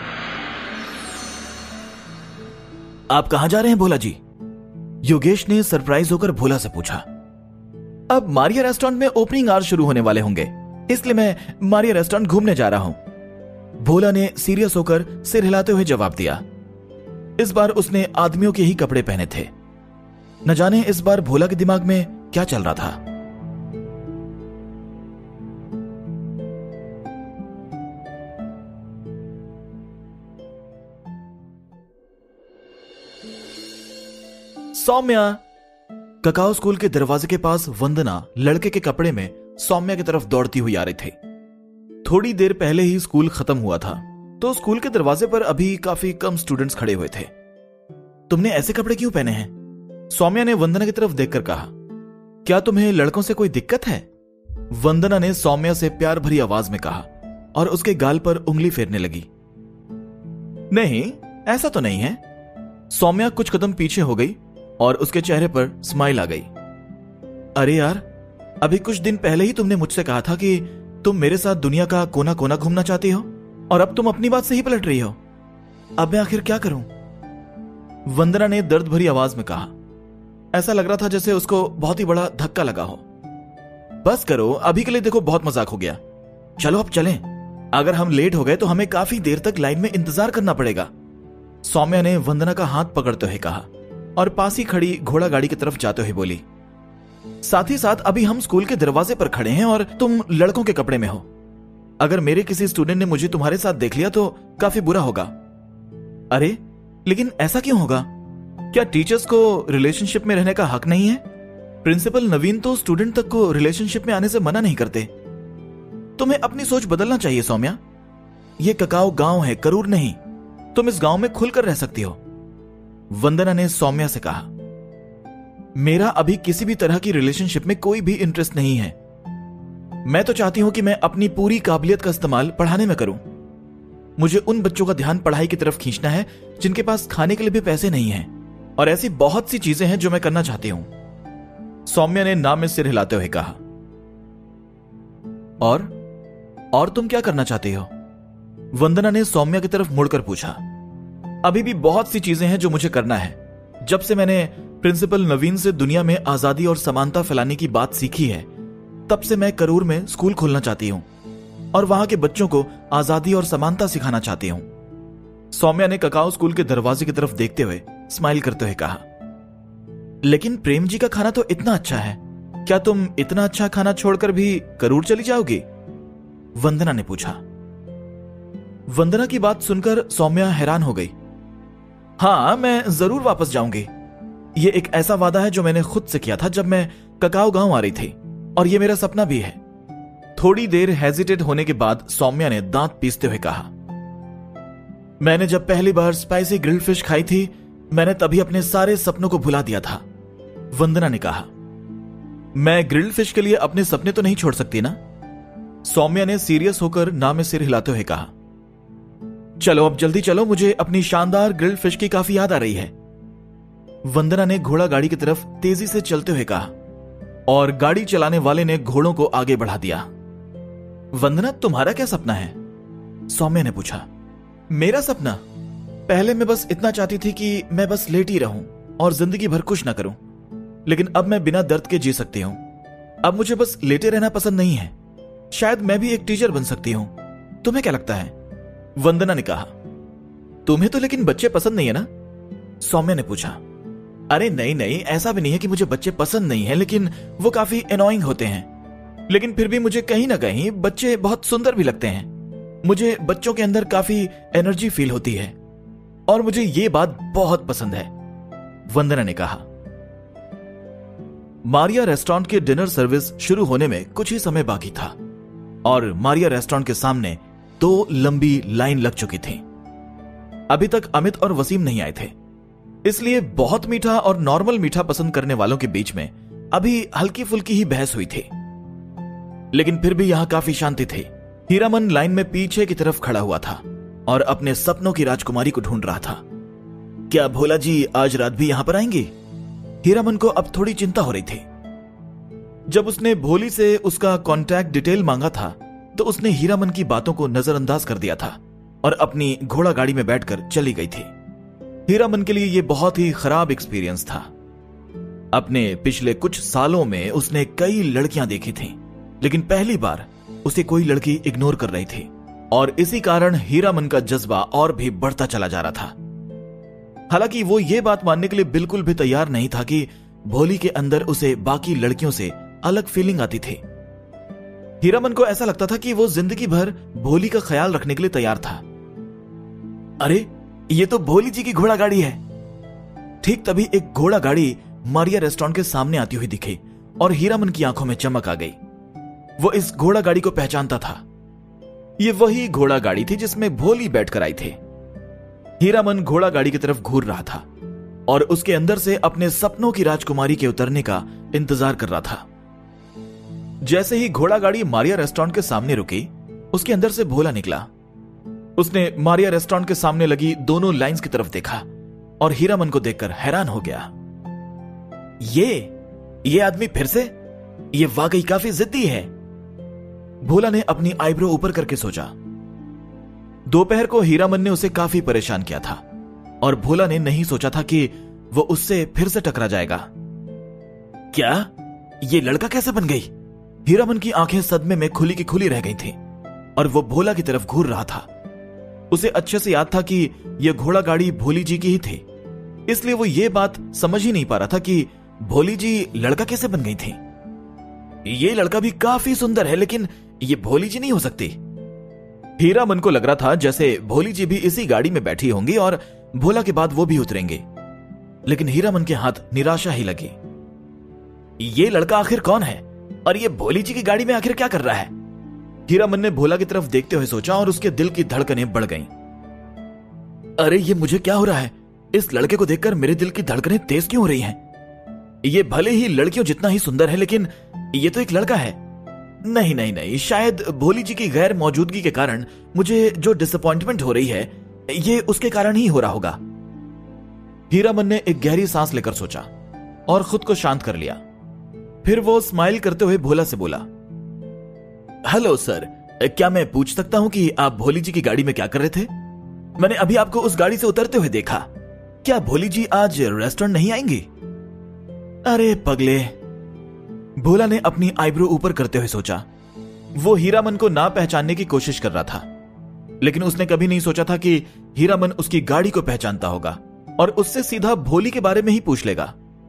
Speaker 1: आप कहां जा रहे हैं भोला जी? योगेश ने सरप्राइज होकर भोला से पूछा। अब मारिया रेस्टोरेंट में ओपनिंग आवर्स शुरू होने वाले होंगे, इसलिए मैं मारिया रेस्टोरेंट घूमने जा रहा हूं। भोला ने सीरियस होकर सिर हिलाते हुए जवाब दिया। इस बार उसने आदमियों के ही कपड़े पहने थे। न जाने इस बार भोला के दिमाग में क्या चल रहा था। सौम्या। ककाओ स्कूल के दरवाजे के पास वंदना लड़के के कपड़े में सौम्या की तरफ दौड़ती हुई आ रही थी। थोड़ी देर पहले ही स्कूल खत्म हुआ था, तो स्कूल के दरवाजे पर अभी काफी कम स्टूडेंट्स खड़े हुए थे। तुमने ऐसे कपड़े क्यों पहने हैं? सौम्या ने वंदना की तरफ देखकर कहा। क्या तुम्हें लड़कों से कोई दिक्कत है? वंदना ने सौम्या से प्यार भरी आवाज में कहा और उसके गाल पर उंगली फेरने लगी। नहीं, ऐसा तो नहीं है। सौम्या कुछ कदम पीछे हो गई और उसके चेहरे पर स्माइल आ गई। अरे यार, अभी कुछ दिन पहले ही तुमने मुझसे कहा था कि तुम मेरे साथ दुनिया का कोना कोना घूमना चाहती हो, और अब तुम अपनी बात से ही पलट रही हो। अब मैं आखिर क्या करूं? वंदना ने दर्द भरी आवाज में कहा। ऐसा लग रहा था जैसे उसको बहुत ही बड़ा धक्का लगा हो। बस करो, अभी के लिए देखो बहुत मजाक हो गया। चलो अब चलें। अगर हम लेट हो गए तो हमें काफी देर तक लाइन में इंतजार करना पड़ेगा। सौम्या ने वंदना का हाथ पकड़ते हुए कहा और पास ही खड़ी घोड़ा गाड़ी की तरफ जाते हुए बोली, साथ ही साथ अभी हम स्कूल के दरवाजे पर खड़े हैं और तुम लड़कों के कपड़े में हो। अगर मेरे किसी स्टूडेंट ने मुझे तुम्हारे साथ देख लिया तो काफी बुरा होगा। अरे लेकिन ऐसा क्यों होगा? क्या टीचर्स को रिलेशनशिप में रहने का हक नहीं है? प्रिंसिपल नवीन तो स्टूडेंट तक को रिलेशनशिप में आने से मना नहीं करते। तुम्हें अपनी सोच बदलना चाहिए सौम्या। यह ककाओ गांव है, करूर नहीं। तुम इस गांव में खुलकर रह सकती हो। वंदना ने सौम्या से कहा। मेरा अभी किसी भी तरह की रिलेशनशिप में कोई भी इंटरेस्ट नहीं है। मैं तो चाहती हूं कि मैं अपनी पूरी काबिलियत का इस्तेमाल पढ़ाने में करूं। मुझे उन बच्चों का ध्यान पढ़ाई की तरफ खींचना है जिनके पास खाने के लिए भी पैसे नहीं हैं, और ऐसी बहुत सी चीजें हैं जो मैं करना चाहती हूं। सौम्या ने नाम में सिर हिलाते हुए कहा। और तुम क्या करना चाहती हो? वंदना ने सौम्या की तरफ मुड़कर पूछा। अभी भी बहुत सी चीजें हैं जो मुझे करना है। जब से मैंने प्रिंसिपल नवीन से दुनिया में आजादी और समानता फैलाने की बात सीखी है, तब से मैं करूर में स्कूल खोलना चाहती हूं और वहां के बच्चों को आजादी और समानता सिखाना चाहती हूं। सौम्या ने ककाओ स्कूल के दरवाजे की तरफ देखते हुए स्माइल करते हुए कहा। लेकिन प्रेम जी का खाना तो इतना अच्छा है, क्या तुम इतना अच्छा खाना छोड़कर भी करूर चली जाओगी? वंदना ने पूछा। वंदना की बात सुनकर सौम्या हैरान हो गई। हाँ, मैं जरूर वापस जाऊंगी। यह एक ऐसा वादा है जो मैंने खुद से किया था जब मैं ककाओ गांव आ रही थी, और यह मेरा सपना भी है। थोड़ी देर हेजिटेट होने के बाद सौम्या ने दांत पीसते हुए कहा। मैंने जब पहली बार स्पाइसी ग्रिल्ड फिश खाई थी, मैंने तभी अपने सारे सपनों को भुला दिया था। वंदना ने कहा। मैं ग्रिल्ड फिश के लिए अपने सपने तो नहीं छोड़ सकती ना? सौम्या ने सीरियस होकर ना में सिर हिलाते हुए कहा। चलो अब जल्दी चलो, मुझे अपनी शानदार ग्रिल्ड फिश की काफी याद आ रही है। वंदना ने घोड़ा गाड़ी की तरफ तेजी से चलते हुए कहा और गाड़ी चलाने वाले ने घोड़ों को आगे बढ़ा दिया। वंदना, तुम्हारा क्या सपना है? सौम्या ने पूछा। मेरा सपना? पहले मैं बस इतना चाहती थी कि मैं बस लेटी रहूं और जिंदगी भर कुछ ना करूं, लेकिन अब मैं बिना दर्द के जी सकती हूं। अब मुझे बस लेटे रहना पसंद नहीं है। शायद मैं भी एक टीचर बन सकती हूं। तुम्हें क्या लगता है? वंदना ने कहा। तुम्हें तो लेकिन बच्चे पसंद नहीं है ना? सौम्या ने पूछा। अरे नहीं नहीं, ऐसा भी नहीं है कि मुझे बच्चे पसंद नहीं है, लेकिन वो काफी एनोइंग होते हैं। लेकिन फिर भी मुझे कहीं ना कहीं बच्चे बहुत सुंदर भी लगते हैं। मुझे बच्चों के अंदर काफी एनर्जी फील होती है और मुझे ये बात बहुत पसंद है, वंदना ने कहा। मारिया रेस्टोरेंट के डिनर सर्विस शुरू होने में कुछ ही समय बाकी था और मारिया रेस्टोरेंट के सामने 2 लंबी लाइन लग चुकी थी। अभी तक अमित और वसीम नहीं आए थे, इसलिए बहुत मीठा और नॉर्मल मीठा पसंद करने वालों के बीच में अभी हल्की फुल्की ही बहस हुई थी। लेकिन फिर भी यहां काफी शांति थी। हीरामन लाइन में पीछे की तरफ खड़ा हुआ था और अपने सपनों की राजकुमारी को ढूंढ रहा था। क्या भोला जी आज रात भी यहां पर आएंगे? हीरामन को अब थोड़ी चिंता हो रही थी। जब उसने भोली से उसका कॉन्टैक्ट डिटेल मांगा था तो उसने हीरामन की बातों को नजरअंदाज कर दिया था और अपनी घोड़ा गाड़ी में बैठकर चली गई थी। हीरामन के लिए यह बहुत ही खराब एक्सपीरियंस था। अपने पिछले कुछ सालों में उसने कई लड़कियां देखी थीं, लेकिन पहली बार उसे कोई लड़की इग्नोर कर रही थी और इसी कारण हीरामन का जज्बा और भी बढ़ता चला जा रहा था। हालांकि वो ये बात मानने के लिए बिल्कुल भी तैयार नहीं था कि भोली के अंदर उसे बाकी लड़कियों से अलग फीलिंग आती थी। हीरामन को ऐसा लगता था कि वो जिंदगी भर भोली का ख्याल रखने के लिए तैयार था। अरे ये तो भोली जी की घोड़ा गाड़ी है। ठीक तभी एक घोड़ा गाड़ी मारिया रेस्टोरेंट के सामने आती हुई दिखी और हीरामन की आंखों में चमक आ गई। वो इस घोड़ा गाड़ी को पहचानता था। ये वही घोड़ा गाड़ी थी जिसमें भोली बैठकर आई थी। हीरामन घोड़ा गाड़ी की तरफ घूर रहा था और उसके अंदर से अपने सपनों की राजकुमारी के उतरने का इंतजार कर रहा था। जैसे ही घोड़ा गाड़ी मारिया रेस्टोरेंट के सामने रुकी, उसके अंदर से भोला निकला। उसने मारिया रेस्टोरेंट के सामने लगी दोनों लाइंस की तरफ देखा और हीरामन को देखकर हैरान हो गया। ये आदमी फिर से? ये वाकई काफी जिद्दी है। भोला ने अपनी आईब्रो ऊपर करके सोचा। दोपहर को हीरामन ने उसे काफी परेशान किया था और भोला ने नहीं सोचा था कि वो उससे फिर से टकरा जाएगा। क्या ये लड़का कैसे बन गई? हीरामन की आंखें सदमे में खुली की खुली रह गई थी और वो भोला की तरफ घूर रहा था। उसे अच्छे से याद था कि यह घोड़ा गाड़ी भोली जी की ही थी, इसलिए वो ये बात समझ ही नहीं पा रहा था कि भोली जी लड़का कैसे बन गई थी। ये लड़का भी काफी सुंदर है, लेकिन ये भोली जी नहीं हो सकती। हीरामन को लग रहा था जैसे भोली जी भी इसी गाड़ी में बैठी होंगी और भोला के बाद वो भी उतरेंगे, लेकिन हीरामन के हाथ निराशा ही लगी। ये लड़का आखिर कौन है और ये भोली जी की गाड़ी में आखिर क्या कर रहा है? हीरामन ने भोला की तरफ देखते हुए सोचा और उसके दिल की धड़कनें बढ़ गईं। अरे ये मुझे क्या हो रहा है? इस लड़के को देखकर मेरे दिल की धड़कनें तेज क्यों हो रही हैं? ये भले ही लड़कियों जितना ही सुंदर है, लेकिन ये तो एक लड़का है। नहीं नहीं नहीं, शायद भोली जी की गैर मौजूदगी के कारण मुझे जो डिसअपॉइंटमेंट हो रही है, ये उसके कारण ही हो रहा होगा। हीरामन ने एक गहरी सांस लेकर सोचा और खुद को शांत कर लिया। फिर वो स्माइल करते हुए भोला से बोला, हेलो सर, क्या मैं पूछ सकता हूं कि आप भोली जी की गाड़ी में क्या कर रहे थे? मैंने अभी आपको उस गाड़ी से उतरते हुए देखा। क्या भोली जी आज रेस्टोरेंट नहीं आएंगी? अरे पगले, भोला ने अपनी आईब्रो ऊपर करते हुए सोचा। वो हीरामन को ना पहचानने की कोशिश कर रहा था, लेकिन उसने कभी नहीं सोचा था कि हीरामन उसकी गाड़ी को पहचानता होगा और उससे सीधा भोली के बारे में ही पूछ लेगा।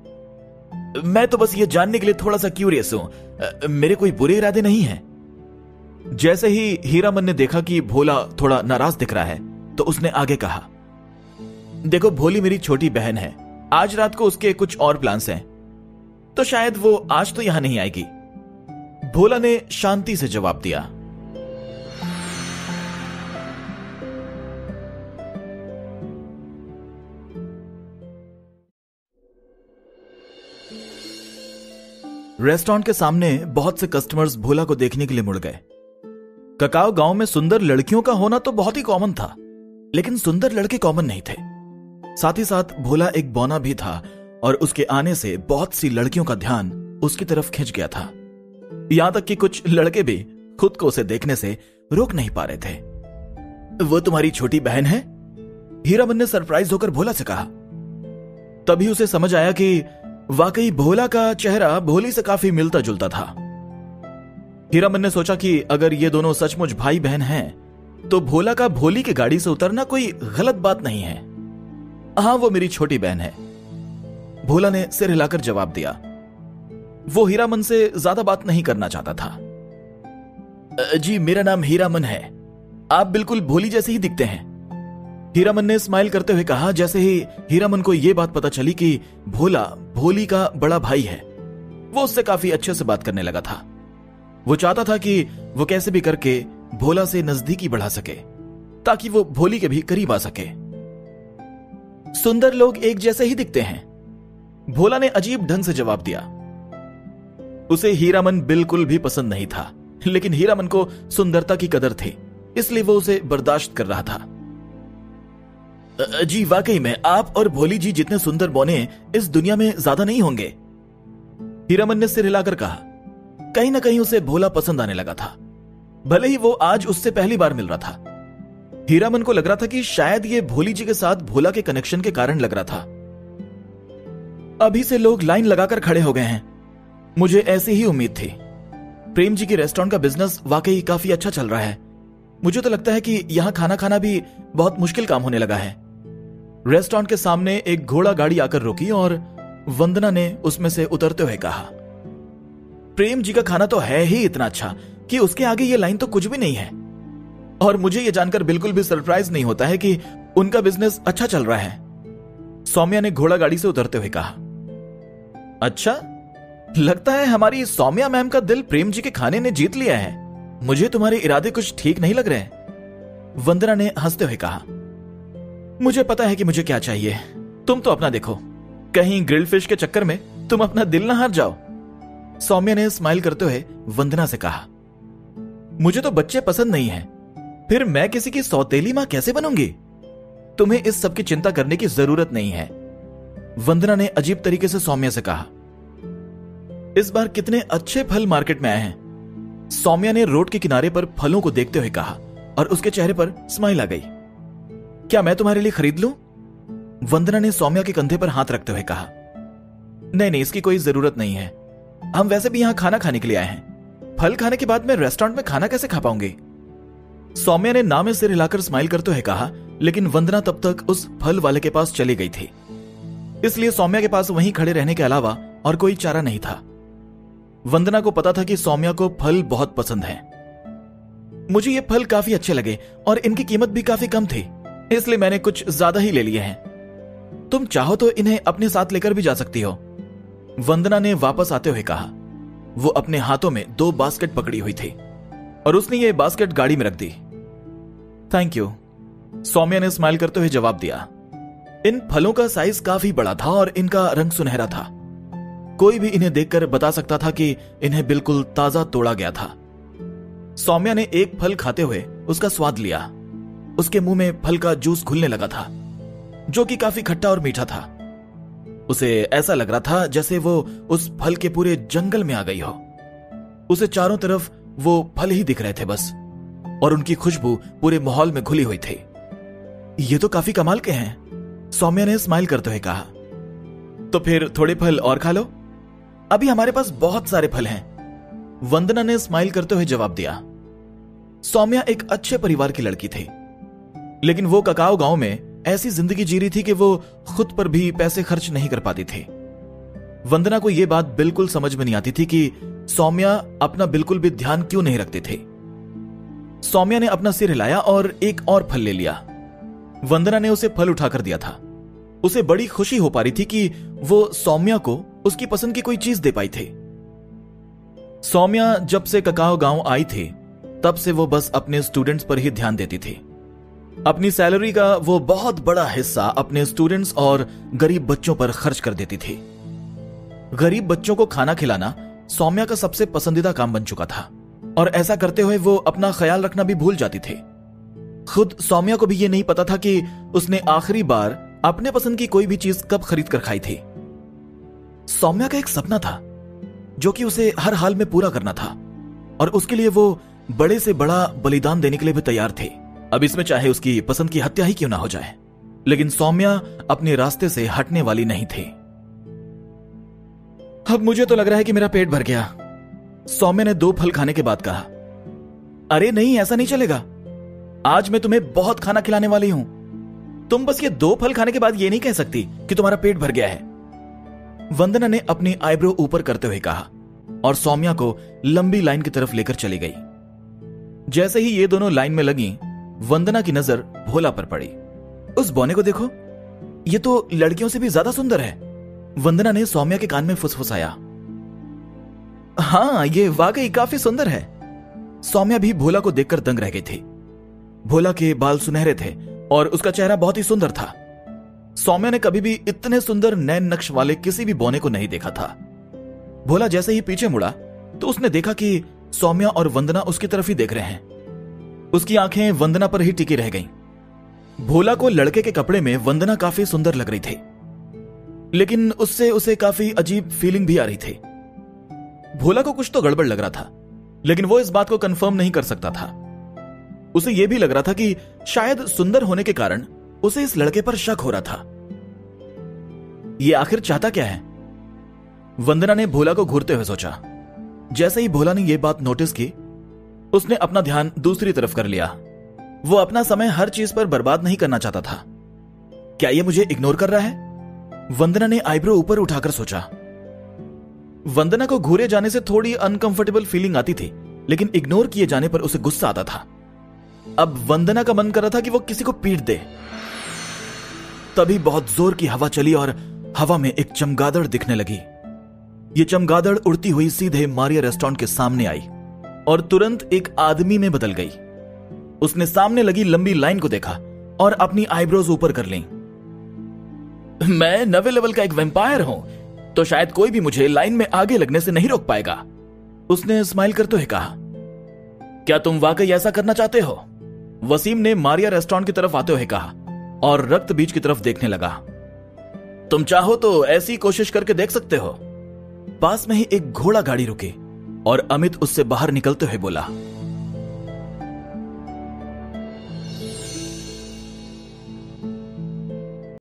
Speaker 1: मैं तो बस ये जानने के लिए थोड़ा सा क्यूरियस हूं, मेरे कोई बुरे इरादे नहीं हैं। जैसे ही हीरामन ने देखा कि भोला थोड़ा नाराज दिख रहा है, तो उसने आगे कहा, देखो भोली मेरी छोटी बहन है। आज रात को उसके कुछ और प्लान्स हैं, तो शायद वो आज तो यहां नहीं आएगी। भोला ने शांति से जवाब दिया। रेस्टोरेंट के सामने बहुत से कस्टमर्स भोला को देखने के लिए मुड़ गए। ककाओ गांव में सुंदर लड़कियों का होना तो बहुत ही कॉमन था, लेकिन सुंदर लड़के कॉमन नहीं थे। साथ ही साथ भोला एक बौना भी था और उसके आने से बहुत सी लड़कियों का ध्यान उसकी तरफ खिंच गया था। यहां तक कि कुछ लड़के भी खुद को उसे देखने से रोक नहीं पा रहे थे। वो तुम्हारी छोटी बहन है? हीरामन ने सरप्राइज होकर भोला से कहा। तभी उसे समझ आया कि वाकई भोला का चेहरा भोली से काफी मिलता जुलता था। हीरामन ने सोचा कि अगर ये दोनों सचमुच भाई बहन हैं, तो भोला का भोली की गाड़ी से उतरना कोई गलत बात नहीं है। हां, वो मेरी छोटी बहन है, भोला ने सिर हिलाकर जवाब दिया। वो हीरामन से ज्यादा बात नहीं करना चाहता था। जी मेरा नाम हीरामन है, आप बिल्कुल भोली जैसे ही दिखते हैं, हीरामन ने स्माइल करते हुए कहा। जैसे ही हीरामन को यह बात पता चली कि भोला भोली का बड़ा भाई है, वो उससे काफी अच्छे से बात करने लगा था। वो चाहता था कि वो कैसे भी करके भोला से नजदीकी बढ़ा सके, ताकि वो भोली के भी करीब आ सके। सुंदर लोग एक जैसे ही दिखते हैं। भोला ने अजीब ढंग से जवाब दिया। उसे हीरामन बिल्कुल भी पसंद नहीं था, लेकिन हीरामन को सुंदरता की कदर थी, इसलिए वो उसे बर्दाश्त कर रहा था। जी वाकई में आप और भोली जी जितने सुंदर बौने इस दुनिया में ज्यादा नहीं होंगे, हीरामन ने सिर हिलाकर कहा। कहीं ना कहीं उसे भोला पसंद आने लगा था, भले ही वो आज उससे पहली बार मिल रहा था। हीरामन को लग रहा था कि शायद ये भोली जी के साथ भोला के कनेक्शन के कारण लग रहा था। अभी से लोग लाइन लगाकर खड़े हो गए हैं, मुझे ऐसी ही उम्मीद थी। प्रेम जी के रेस्टोरेंट का बिजनेस वाकई काफी अच्छा चल रहा है। मुझे तो लगता है कि यहां खाना खाना भी बहुत मुश्किल काम होने लगा है। रेस्टोरेंट के सामने एक घोड़ा गाड़ी आकर रुकी और वंदना ने उसमें से उतरते हुए कहा, प्रेम जी का खाना तो है ही इतना अच्छा कि उसके आगे ये लाइन तो कुछ भी नहीं है। और मुझे यह जानकर बिल्कुल भी सरप्राइज नहीं होता है कि उनका बिजनेस अच्छा चल रहा है, सौम्या ने घोड़ा गाड़ी से उतरते हुए कहा। अच्छा, लगता है हमारी सौम्या मैम का दिल प्रेम जी के खाने ने जीत लिया है। मुझे तुम्हारे इरादे कुछ ठीक नहीं लग रहे, वंदना ने हंसते हुए कहा। मुझे पता है कि मुझे क्या चाहिए, तुम तो अपना देखो, कहीं ग्रिल्ड फिश के चक्कर में तुम अपना दिल ना हार जाओ, सौम्या ने स्माइल करते हुए वंदना से कहा। मुझे तो बच्चे पसंद नहीं है, फिर मैं किसी की सौतेली मां कैसे बनूंगी? तुम्हें इस सब की चिंता करने की जरूरत नहीं है, वंदना ने अजीब तरीके से सौम्या से कहा। इस बार कितने अच्छे फल मार्केट में आए हैं, सौम्या ने रोड के किनारे पर फलों को देखते हुए कहा और उसके चेहरे पर स्माइल आ गई। क्या मैं तुम्हारे लिए खरीद लूं? वंदना ने सौम्या के कंधे पर हाथ रखते हुए कहा। नहीं, इसकी कोई जरूरत नहीं है, हम वैसे भी यहां खाना खाने के लिए आए हैं। फल खाने के बाद मैं रेस्टोरेंट में खाना कैसे खा पाऊंगी? सौम्या ने ना में सिर हिलाकर स्माइल करते हुए कहा, लेकिन वंदना तब तक उस फल वाले के पास चली गई थी, इसलिए सौम्या के पास वहीं खड़े रहने के अलावा और कोई चारा नहीं था। वंदना को पता था कि सौम्या को फल बहुत पसंद है। मुझे ये फल काफी अच्छे लगे और इनकी कीमत भी काफी कम थी, इसलिए मैंने कुछ ज्यादा ही ले लिए हैं। तुम चाहो तो इन्हें अपने साथ लेकर भी जा सकती हो, वंदना ने वापस आते हुए कहा। वो अपने हाथों में 2 बास्केट पकड़ी हुई थी और उसने ये बास्केट गाड़ी में रख दी। थैंक यू, सौम्या ने स्माइल करते हुए जवाब दिया। इन फलों का साइज काफी बड़ा था और इनका रंग सुनहरा था। कोई भी इन्हें देखकर बता सकता था कि इन्हें बिल्कुल ताजा तोड़ा गया था। सौम्या ने एक फल खाते हुए उसका स्वाद लिया। उसके मुंह में फल का जूस घुलने लगा था, जो कि काफी खट्टा और मीठा था। उसे ऐसा लग रहा था जैसे वो उस फल के पूरे जंगल में आ गई हो। उसे चारों तरफ वो फल ही दिख रहे थे बस, और उनकी खुशबू पूरे माहौल में घुली हुई थी। ये तो काफी कमाल के हैं, सौम्या ने स्माइल करते हुए कहा। तो फिर थोड़े फल और खा लो, अभी हमारे पास बहुत सारे फल हैं, वंदना ने स्माइल करते हुए जवाब दिया। सौम्या एक अच्छे परिवार की लड़की थी, लेकिन वो ककाओ गांव में ऐसी जिंदगी जी रही थी कि वो खुद पर भी पैसे खर्च नहीं कर पाती थी। वंदना को यह बात बिल्कुल समझ में नहीं आती थी कि सौम्या अपना बिल्कुल भी ध्यान क्यों नहीं रखती थी। सौम्या ने अपना सिर हिलाया और एक और फल ले लिया। वंदना ने उसे फल उठाकर दिया था। उसे बड़ी खुशी हो पा रही थी कि वो सौम्या को उसकी पसंद की कोई चीज दे पाई थी। सौम्या जब से ककाओ गांव आई थी, तब से वो बस अपने स्टूडेंट्स पर ही ध्यान देती थी। अपनी सैलरी का वो बहुत बड़ा हिस्सा अपने स्टूडेंट्स और गरीब बच्चों पर खर्च कर देती थी। गरीब बच्चों को खाना खिलाना सौम्या का सबसे पसंदीदा काम बन चुका था, और ऐसा करते हुए वो अपना ख्याल रखना भी भूल जाती थी। खुद सौम्या को भी ये नहीं पता था कि उसने आखिरी बार अपने पसंद की कोई भी चीज कब खरीद कर खाई थी। सौम्या का एक सपना था जो कि उसे हर हाल में पूरा करना था, और उसके लिए वो बड़े से बड़ा बलिदान देने के लिए भी तैयार थे। अब इसमें चाहे उसकी पसंद की हत्या ही क्यों ना हो जाए, लेकिन सौम्या अपने रास्ते से हटने वाली नहीं थी। अब मुझे तो लग रहा है कि मेरा पेट भर गया, सौम्या ने 2 फल खाने के बाद कहा। अरे नहीं, ऐसा नहीं चलेगा, आज मैं तुम्हें बहुत खाना खिलाने वाली हूं। तुम बस ये 2 फल खाने के बाद ये नहीं कह सकती कि तुम्हारा पेट भर गया है, वंदना ने अपनी आईब्रो ऊपर करते हुए कहा और सौम्या को लंबी लाइन की तरफ लेकर चली गई। जैसे ही ये दोनों लाइन में लगी, वंदना की नजर भोला पर पड़ी। उस बौने को देखो, ये तो लड़कियों से भी ज्यादा सुंदर है, वंदना ने सौम्या के कान में फुसफुसाया। हां, ये वाकई काफी सुंदर है, सौम्या भी भोला को देखकर दंग रह गई थी। भोला के बाल सुनहरे थे और उसका चेहरा बहुत ही सुंदर था। सौम्या ने कभी भी इतने सुंदर नैन नक्श वाले किसी भी बौने को नहीं देखा था। भोला जैसे ही पीछे मुड़ा तो उसने देखा कि सौम्या और वंदना उसकी तरफ ही देख रहे हैं। उसकी आंखें वंदना पर ही टिकी रह गईं। भोला को लड़के के कपड़े में वंदना काफी सुंदर लग रही थी, लेकिन उससे उसे काफी अजीब फीलिंग भी आ रही थी। भोला को कुछ तो गड़बड़ लग रहा था, लेकिन वो इस बात को कंफर्म नहीं कर सकता था। उसे यह भी लग रहा था कि शायद सुंदर होने के कारण उसे इस लड़के पर शक हो रहा था। ये आखिर चाहता क्या है? वंदना ने भोला को घूरते हुए सोचा। जैसे ही भोला ने यह बात नोटिस की, उसने अपना ध्यान दूसरी तरफ कर लिया। वो अपना समय हर चीज पर बर्बाद नहीं करना चाहता था। क्या ये मुझे इग्नोर कर रहा है? वंदना ने आईब्रो ऊपर उठाकर सोचा। वंदना को घूरे जाने से थोड़ी अनकंफर्टेबल फीलिंग आती थी, लेकिन इग्नोर किए जाने पर उसे गुस्सा आता था। अब वंदना का मन कर रहा था कि वो किसी को पीट दे। तभी बहुत जोर की हवा चली और हवा में एक चमगादड़ दिखने लगी। ये चमगादड़ उड़ती हुई सीधे मारिया रेस्टोरेंट के सामने आई और तुरंत एक आदमी में बदल गई। उसने सामने लगी लंबी लाइन को देखा और अपनी आईब्रोज ऊपर कर ली। मैं 9वें लेवल का एक वैम्पायर हूं, तो शायद कोई भी मुझे लाइन में आगे लगने से नहीं रोक पाएगा, उसने स्माइल करते हुए कहा। क्या तुम वाकई ऐसा करना चाहते हो? वसीम ने मारिया रेस्टोरेंट की तरफ आते हुए कहा और रक्त बीज की तरफ देखने लगा। तुम चाहो तो ऐसी कोशिश करके देख सकते हो। पास में ही एक घोड़ा गाड़ी रुकी और अमित उससे बाहर निकलते हुए बोला,